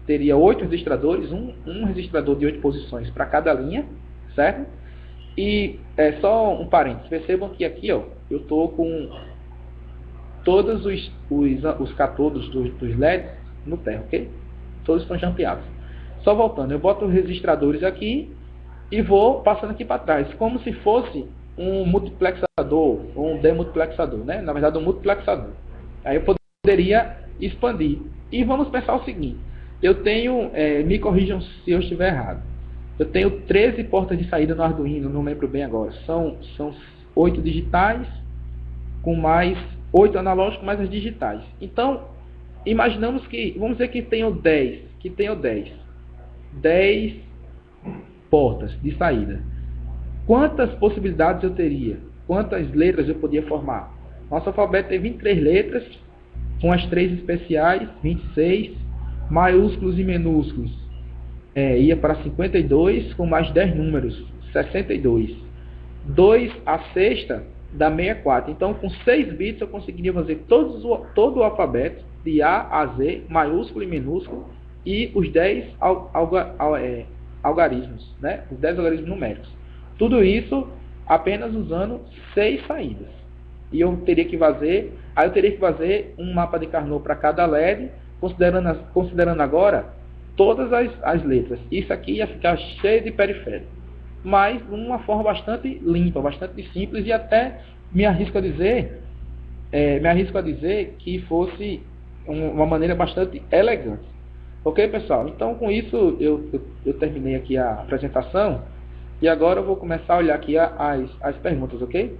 teria oito registradores, um, um registrador de oito posições para cada linha, certo? E é só um parênteses, percebam que aqui, ó, eu estou com todos os, os, os catodos dos, dos L E Ds no terra, ok? Todos estão jampeados. Só voltando, eu boto os registradores aqui e vou passando aqui para trás, como se fosse um multiplexador, ou um demultiplexador, né? Na verdade, um multiplexador. Aí eu poderia expandir. E vamos pensar o seguinte, eu tenho, é, me corrijam se eu estiver errado, eu tenho treze portas de saída no Arduino, não lembro bem agora, são, são oito digitais, com mais oito analógicos, mais as digitais. Então, imaginamos que, vamos dizer que tenho dez, que tenho dez, dez portas de saída. Quantas possibilidades eu teria? Quantas letras eu podia formar? Nosso alfabeto tem vinte e três letras, com as três especiais, vinte e seis, maiúsculos e minúsculos, é, ia para cinquenta e dois, com mais dez números, sessenta e dois. dois a sexta dá sessenta e quatro. Então, com seis bits, eu conseguiria fazer todos o, todo o alfabeto, de A a Z, maiúsculo e minúsculo, e os dez al, alga, al, é, algarismos, né? Os dez algarismos numéricos. Tudo isso apenas usando seis saídas. E eu teria que fazer, aí eu teria que fazer um mapa de Carnot para cada L E D, considerando, considerando agora todas as, as letras. Isso aqui ia ficar cheio de periférico, mas de uma forma bastante limpa, bastante simples, e até me arrisco a dizer, é, me arrisco a dizer que fosse um, uma maneira bastante elegante. Ok, pessoal? Então, com isso, eu, eu, eu terminei aqui a apresentação, e agora eu vou começar a olhar aqui as, as perguntas, ok?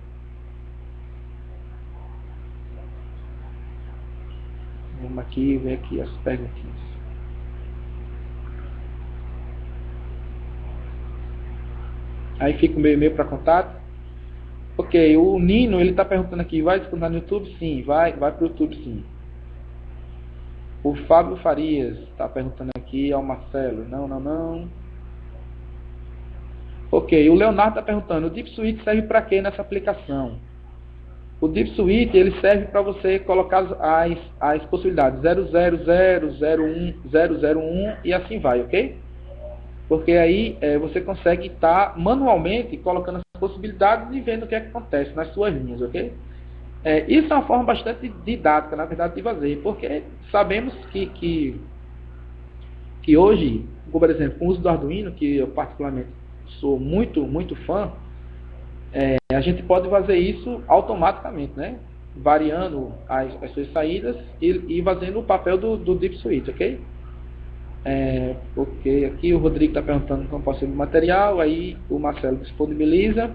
Vamos aqui ver aqui as perguntinhas. Aí fica o meu e-mail para contato. Ok, o Nino, ele está perguntando aqui, vai disputar no YouTube? Sim, vai, vai para o YouTube, sim. O Fábio Farias está perguntando aqui ao Marcelo. Não, não, não. Ok, o Leonardo está perguntando, o Deep Suite serve para quê nessa aplicação? O Deep Suite, ele serve para você colocar as, as possibilidades zero zero zero, zero um, zero zero um e assim vai, ok? Porque aí é, você consegue estar tá manualmente colocando as possibilidades e vendo o que, é que acontece nas suas linhas, ok? É, isso é uma forma bastante didática, na verdade, de fazer, porque sabemos que, que, que hoje, por exemplo, com o uso do Arduino, que eu particularmente sou muito, muito fã, é, a gente pode fazer isso automaticamente, né? Variando as, as suas saídas e, e fazendo o papel do, do Deep Suite, ok? É, ok, aqui o Rodrigo está perguntando como pode ser o material, aí o Marcelo disponibiliza.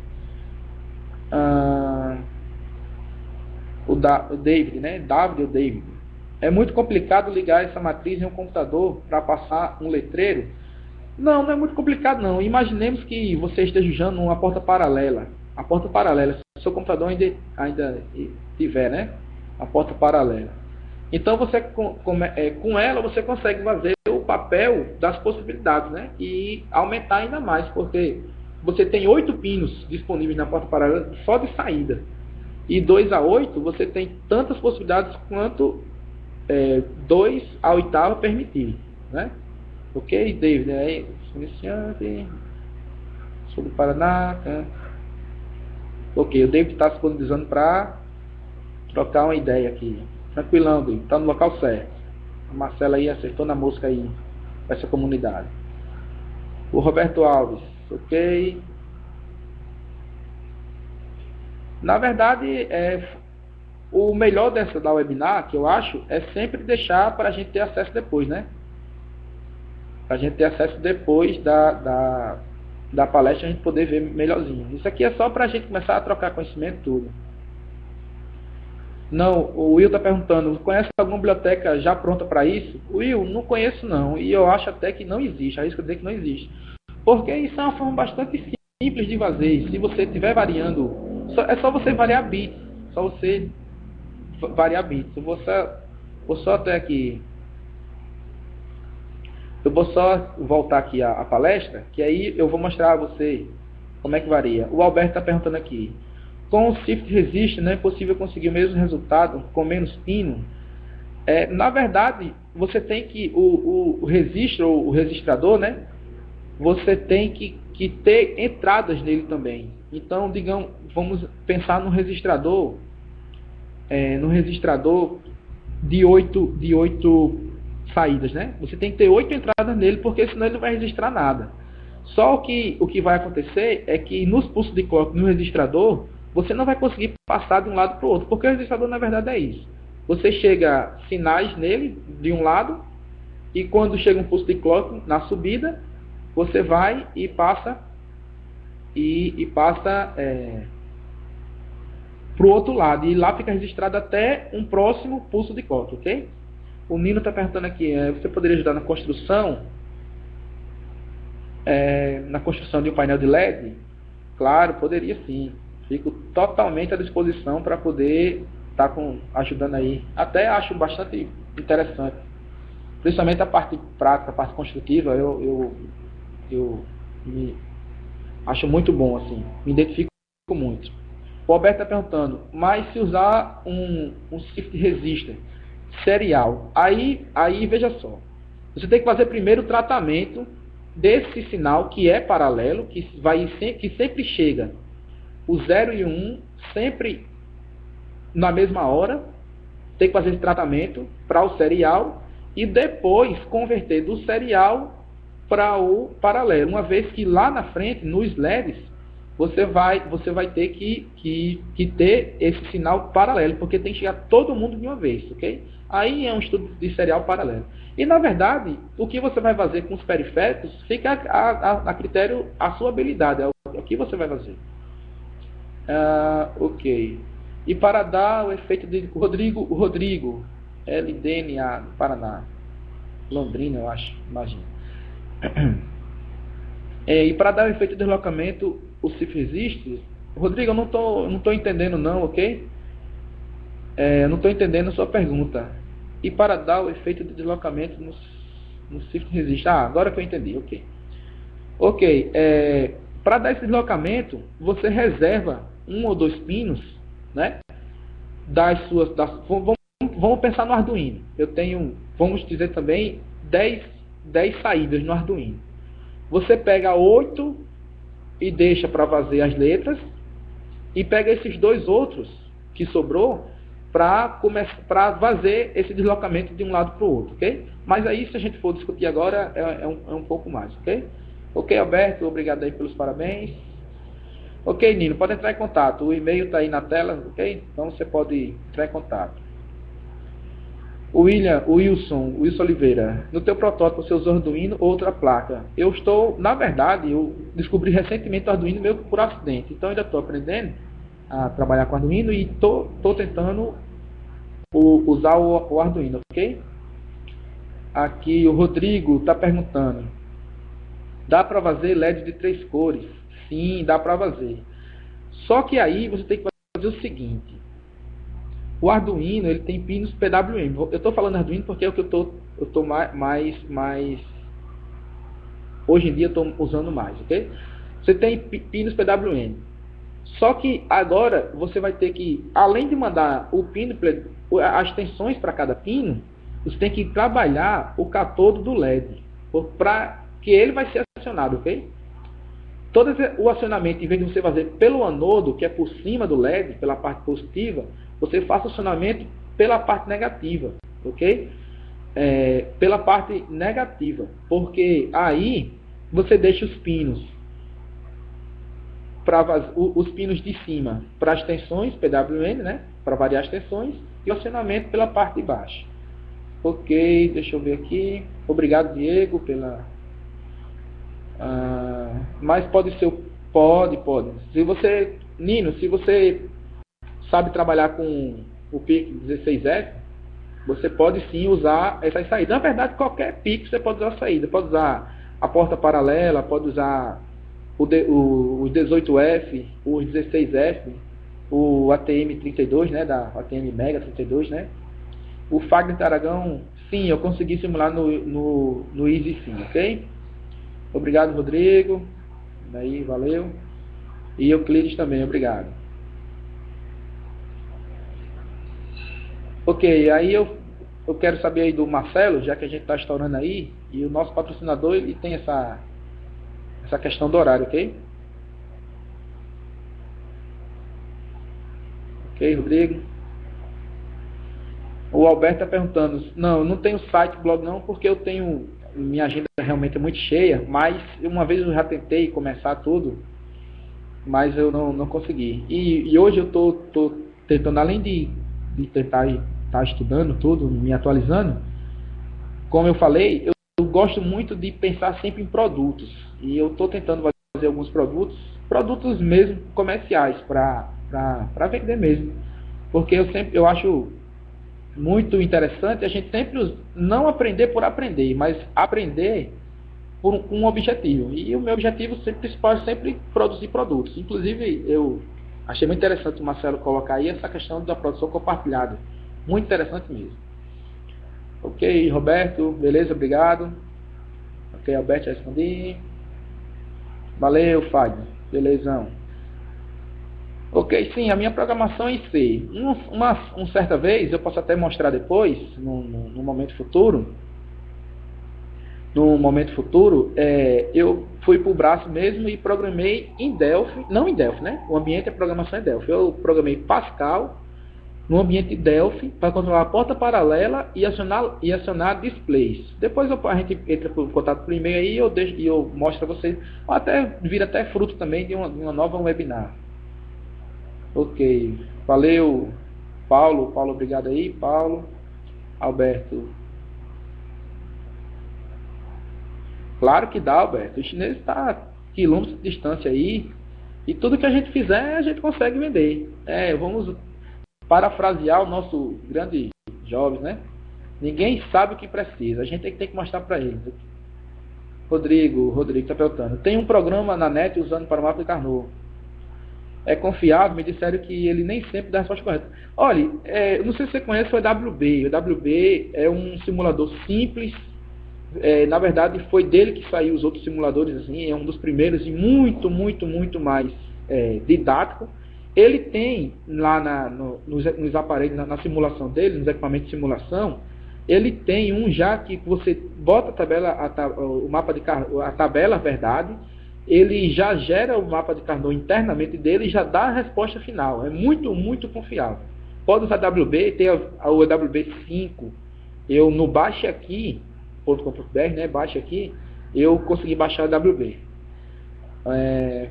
Ah, o, da, o David, né? David ou David. É muito complicado ligar essa matriz em um computador para passar um letreiro? Não, não é muito complicado não. Imaginemos que você esteja usando uma porta paralela. A porta paralela, se o seu computador ainda, ainda tiver, né? A porta paralela. Então, você com, com, é, com ela, você consegue fazer o papel das possibilidades, né? E aumentar ainda mais, porque você tem oito pinos disponíveis na porta paralela só de saída. E dois a oito, você tem tantas possibilidades quanto é, dois a oitava permitir, né? Ok, David, aí, iniciante, sou do Paraná, tá? Ok, o David está se disponibilizando para trocar uma ideia aqui. Tranquilão, David, está no local certo. A Marcela aí acertou na mosca aí, essa comunidade. O Roberto Alves, ok. Na verdade, é, o melhor dessa da webinar, que eu acho, é sempre deixar para a gente ter acesso depois, né? Para a gente ter acesso depois da, da, da palestra, a gente poder ver melhorzinho. Isso aqui é só para a gente começar a trocar conhecimento tudo. Não, o Will está perguntando, conhece alguma biblioteca já pronta para isso? Will, não conheço não, e eu acho até que não existe, arrisco dizer que não existe. Porque isso é uma forma bastante simples de fazer. Se você estiver variando, é só você variar bits, só você variar bits. Eu vou só, vou só até aqui... Eu vou só voltar aqui à, à palestra, que aí eu vou mostrar a você como é que varia. O Alberto está perguntando aqui. Com o Shift Resist, não é possível conseguir o mesmo resultado com menos pino? É, na verdade, você tem que, o, o, o registro, o registrador, né? Você tem que, que ter entradas nele também. Então, digamos, vamos pensar no registrador, é, no registrador de oito, de oito saídas, né? Você tem que ter oito entradas nele, porque senão ele não vai registrar nada. Só o que, o que vai acontecer é que nos pulsos de clock, no registrador, você não vai conseguir passar de um lado para o outro, porque o registrador na verdade é isso. Você chega sinais nele de um lado, e quando chega um pulso de clock na subida, você vai e passa e, e passa é, para o outro lado, e lá fica registrado até um próximo pulso de clock, ok? O Nino está perguntando aqui, é, você poderia ajudar na construção é, na construção de um painel de L E D? Claro, poderia sim. Fico totalmente à disposição para poder estar tá ajudando aí. Até acho bastante interessante. Principalmente a parte prática, a parte construtiva, eu, eu, eu me acho muito bom, assim. Me identifico muito. O Alberto está perguntando, mas se usar um, um shift resistor serial, aí, aí veja só, você tem que fazer primeiro o tratamento desse sinal que é paralelo, que, vai, que sempre chega o zero e o um, sempre na mesma hora, tem que fazer esse tratamento para o serial e depois converter do serial para o paralelo, uma vez que lá na frente, nos L E Ds, você vai, você vai ter que, que, que ter esse sinal paralelo, porque tem que chegar todo mundo de uma vez, ok? Aí é um estudo de serial paralelo. E na verdade, o que você vai fazer com os periféricos fica a, a, a critério, a sua habilidade, é o, é o que você vai fazer. Ah, ok. E para dar o efeito de Rodrigo, Rodrigo, L D N A, Paraná, Londrina, eu acho, imagina. É, e para dar o efeito de deslocamento, o shift resist, Rodrigo, eu não tô, não tô entendendo não, ok? É, eu não estou entendendo a sua pergunta. E para dar o efeito de deslocamento no, no shift resist, ah, agora que eu entendi, ok. Ok, é, para dar esse deslocamento, você reserva um ou dois pinos, né? Das suas, das, vamos, vamos pensar no Arduino. Eu tenho, vamos dizer também, dez, dez saídas no Arduino. Você pega oito e deixa para fazer as letras, e pega esses dois outros que sobrou para fazer esse deslocamento de um lado para o outro, ok? Mas aí, se a gente for discutir agora, é, é, um, é um pouco mais, ok? Ok, Alberto, obrigado aí pelos parabéns. Ok, Nino, pode entrar em contato. O e-mail está aí na tela, ok? Então você pode entrar em contato. O William, o Wilson, o Wilson Oliveira, no teu protótipo você usou Arduino ou outra placa? Eu estou, na verdade, eu descobri recentemente o Arduino meio por acidente. Então ainda estou aprendendo a trabalhar com Arduino e estou tentando o, usar o, o Arduino, ok? Aqui o Rodrigo está perguntando, dá para fazer L E D de três cores? Sim, dá para fazer. Só que aí você tem que fazer o seguinte, o Arduino ele tem pinos P W M. Eu estou falando Arduino porque é o que eu estou eu tô mais, mais, mais hoje em dia estou usando mais, ok? Você tem pinos P W M. Só que agora você vai ter que, além de mandar o pino, as tensões para cada pino, você tem que trabalhar o catodo do L E D, para que ele vai ser acionado, ok? Todo o acionamento, em vez de você fazer pelo anodo, que é por cima do L E D, pela parte positiva, você faça o acionamento pela parte negativa, ok? É, pela parte negativa, porque aí você deixa os pinos para os pinos de cima para as tensões P W M, né? Para variar as tensões, e o acionamento pela parte de baixo. Ok, deixa eu ver aqui. Obrigado, Diego, pela. Ah, mas pode ser. Pode, pode. Se você, Nino, se você sabe trabalhar com o P I C dezesseis F, você pode sim usar essas saídas. Na verdade, qualquer P I C você pode usar a saída. Pode usar a porta paralela, pode usar o, o, o dezoito F, o dezesseis F, o A T M trinta e dois, né, da A T M Mega trinta e dois, né? O Fagner Aragão, sim, eu consegui simular no, no, no Easy sim, ok? Obrigado, Rodrigo. Daí, valeu. E Euclides também, obrigado. Ok, aí eu eu quero saber aí do Marcelo, já que a gente está estourando aí, e o nosso patrocinador, ele tem essa, essa questão do horário, ok? Ok, Rodrigo? O Alberto está perguntando, não, eu não tenho site, blog não, porque eu tenho, minha agenda realmente é muito cheia, mas uma vez eu já tentei começar tudo, mas eu não, não consegui. E, e hoje eu estou tô, tô tentando, além de, de tentar estar tá estudando tudo, me atualizando, como eu falei, eu, eu gosto muito de pensar sempre em produtos. E eu estou tentando fazer alguns produtos, produtos mesmo comerciais, para vender mesmo. Porque eu sempre, eu acho muito interessante a gente sempre não aprender por aprender, mas aprender por um, um objetivo. E o meu objetivo sempre, principal é sempre produzir produtos. Inclusive, eu achei muito interessante o Marcelo colocar aí essa questão da produção compartilhada. Muito interessante mesmo. Ok, Roberto, beleza, obrigado. Ok, Alberto, já respondi. Valeu, Fábio, belezão. Ok, sim, a minha programação é em C. Uma, uma, uma certa vez, eu posso até mostrar depois, no, no, no momento futuro, no momento futuro, é, eu fui para o braço mesmo e programei em Delphi, não em Delphi, né? O ambiente é programação em Delphi. Eu programei Pascal no ambiente Delphi para controlar a porta paralela e acionar, e acionar displays. Depois eu, a gente entra em contato por e-mail aí e eu, deixo, e eu mostro a vocês. Ou até vira até fruto também de uma, de uma nova webinar. Ok, valeu, Paulo, Paulo, obrigado aí, Paulo, Alberto. Claro que dá, Alberto, o chinês está a quilômetros de distância aí, e tudo que a gente fizer, a gente consegue vender. É, vamos parafrasear o nosso grande jovem, né? Ninguém sabe o que precisa, a gente tem que, tem que mostrar para eles. Rodrigo, Rodrigo está perguntando, tem um programa na net usando para o mapa de Carnot. É confiável, me disseram que ele nem sempre dá a resposta correta. Olha, é, não sei se você conhece o E W B. O E W B é um simulador simples. É, na verdade, foi dele que saiu os outros simuladores. Assim, é um dos primeiros e muito, muito, muito mais é, didático. Ele tem lá na, no, nos, nos aparelhos, na, na simulação dele, nos equipamentos de simulação, ele tem um já que você bota a tabela, a, o mapa de a tabela, verdade, ele já gera o mapa de Carnot internamente dele e já dá a resposta final. É muito, muito confiável. Pode usar W B, tem o E W B cinco. Eu no baixe aqui, ponto com ponto br, né, baixe aqui, eu consegui baixar o W B. É,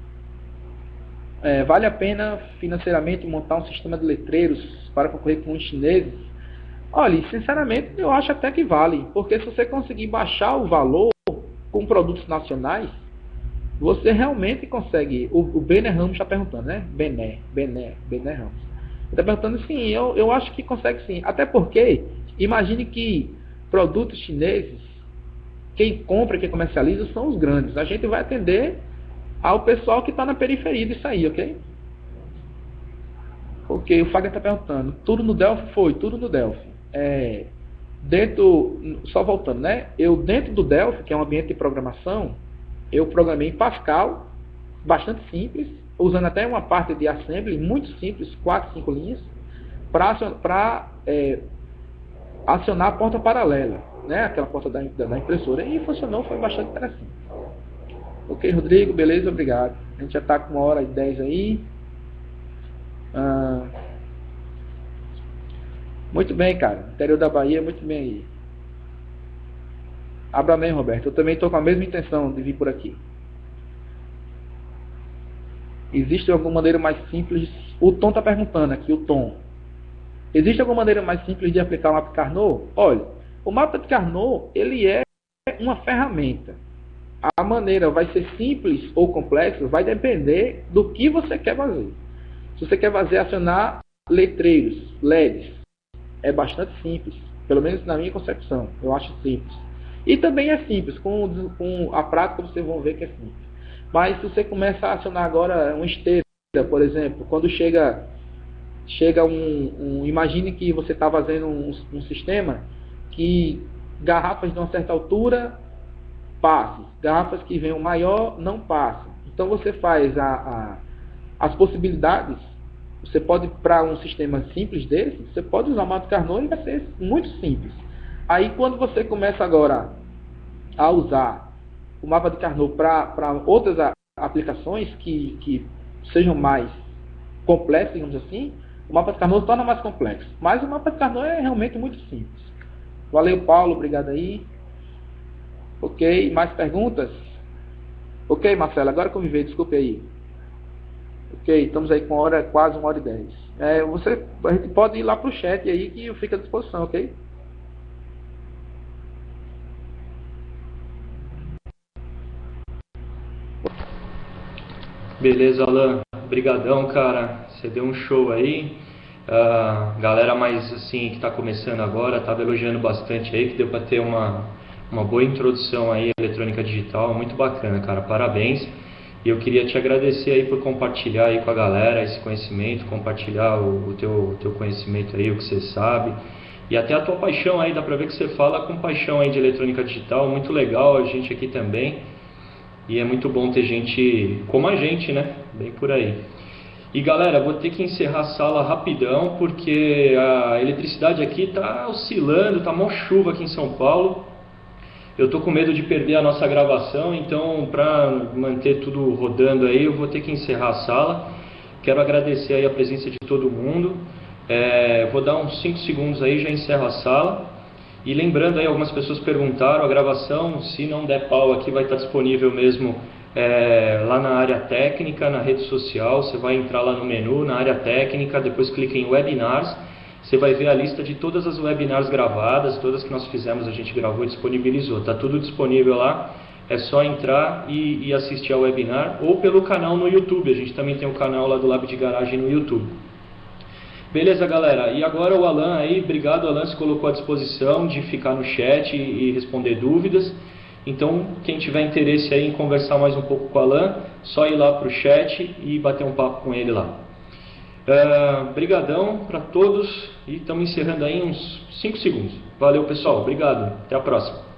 é, vale a pena financeiramente montar um sistema de letreiros para concorrer com os chineses? Olha, sinceramente, eu acho até que vale. Porque se você conseguir baixar o valor com produtos nacionais, você realmente consegue. O, o Bené Ramos está perguntando, né? Bené, Bené, Bené Ramos. Ele está perguntando, sim, eu, eu acho que consegue sim. Até porque, imagine que produtos chineses, quem compra, quem comercializa são os grandes. A gente vai atender ao pessoal que está na periferia disso aí, ok? Ok, o Fagner está perguntando, tudo no Delphi? Foi, tudo no Delphi. É, dentro, só voltando, né? Eu dentro do Delphi, que é um ambiente de programação, eu programei em Pascal, bastante simples, usando até uma parte de assembly muito simples, quatro, cinco linhas, para é, acionar a porta paralela, né? Aquela porta da, da impressora. E funcionou, foi bastante interessante. Ok, Rodrigo, beleza, obrigado. A gente já está com uma hora e dez aí. Ah, muito bem, cara. Interior da Bahia, muito bem aí. Abra bem, Roberto. Eu também estou com a mesma intenção de vir por aqui. Existe alguma maneira mais simples? O Tom está perguntando aqui, o Tom. Existe alguma maneira mais simples de aplicar o mapa de Carnot? Olha, o mapa de Carnot, ele é uma ferramenta. A maneira vai ser simples ou complexa, vai depender do que você quer fazer. Se você quer fazer acionar letreiros, L E Ds, é bastante simples. Pelo menos na minha concepção, eu acho simples. E também é simples, com, com a prática vocês vão ver que é simples. Mas se você começa a acionar agora uma esteira, por exemplo, quando chega, chega um, um... Imagine que você está fazendo um, um sistema que garrafas de uma certa altura passem, garrafas que venham maior não passam. Então você faz a, a, as possibilidades Você pode, para um sistema simples desse, você pode usar o mapa de Carnot e vai ser muito simples. Aí quando você começa agora a usar o mapa de Carnot para outras a, aplicações que, que sejam mais complexas, digamos assim, o mapa de Carnot torna mais complexo. Mas o mapa de Carnot é realmente muito simples. Valeu, Paulo, obrigado aí. Ok, mais perguntas? Ok, Marcelo, agora que eu me vejo, desculpe aí. Ok, estamos aí com hora, quase uma hora e dez. É, você, a gente pode ir lá para o chat aí que eu fico à disposição, ok? Beleza, Alan. Obrigadão, cara. Você deu um show aí. Uh, galera mais assim que está começando agora, estava elogiando bastante aí, que deu para ter uma, uma boa introdução aí à eletrônica digital. Muito bacana, cara. Parabéns. E eu queria te agradecer aí por compartilhar aí com a galera esse conhecimento, compartilhar o, o teu, teu conhecimento aí, o que você sabe. E até a tua paixão aí, dá pra ver que você fala com paixão aí de eletrônica digital, muito legal, a gente aqui também. E é muito bom ter gente como a gente, né? Bem por aí. E galera, vou ter que encerrar a sala rapidão, porque a eletricidade aqui tá oscilando, tá mó chuva aqui em São Paulo. Eu tô com medo de perder a nossa gravação, então para manter tudo rodando aí, eu vou ter que encerrar a sala. Quero agradecer aí a presença de todo mundo. É, vou dar uns cinco segundos aí, já encerro a sala. E lembrando aí, algumas pessoas perguntaram, a gravação, se não der pau aqui, vai estar disponível mesmo é, lá na área técnica, na rede social. Você vai entrar lá no menu, na área técnica, depois clica em webinars. Você vai ver a lista de todas as webinars gravadas, todas que nós fizemos, a gente gravou e disponibilizou. Está tudo disponível lá, é só entrar e, e assistir ao webinar, ou pelo canal no YouTube. A gente também tem um canal lá do Lab de Garagem no YouTube. Beleza, galera? E agora o Alan aí, obrigado, Alan, se colocou à disposição de ficar no chat e, e responder dúvidas. Então, quem tiver interesse aí em conversar mais um pouco com o Alan, só ir lá para o chat e bater um papo com ele lá. Uh, brigadão para todos e estamos encerrando aí uns cinco segundos. Valeu, pessoal. Obrigado. Até a próxima.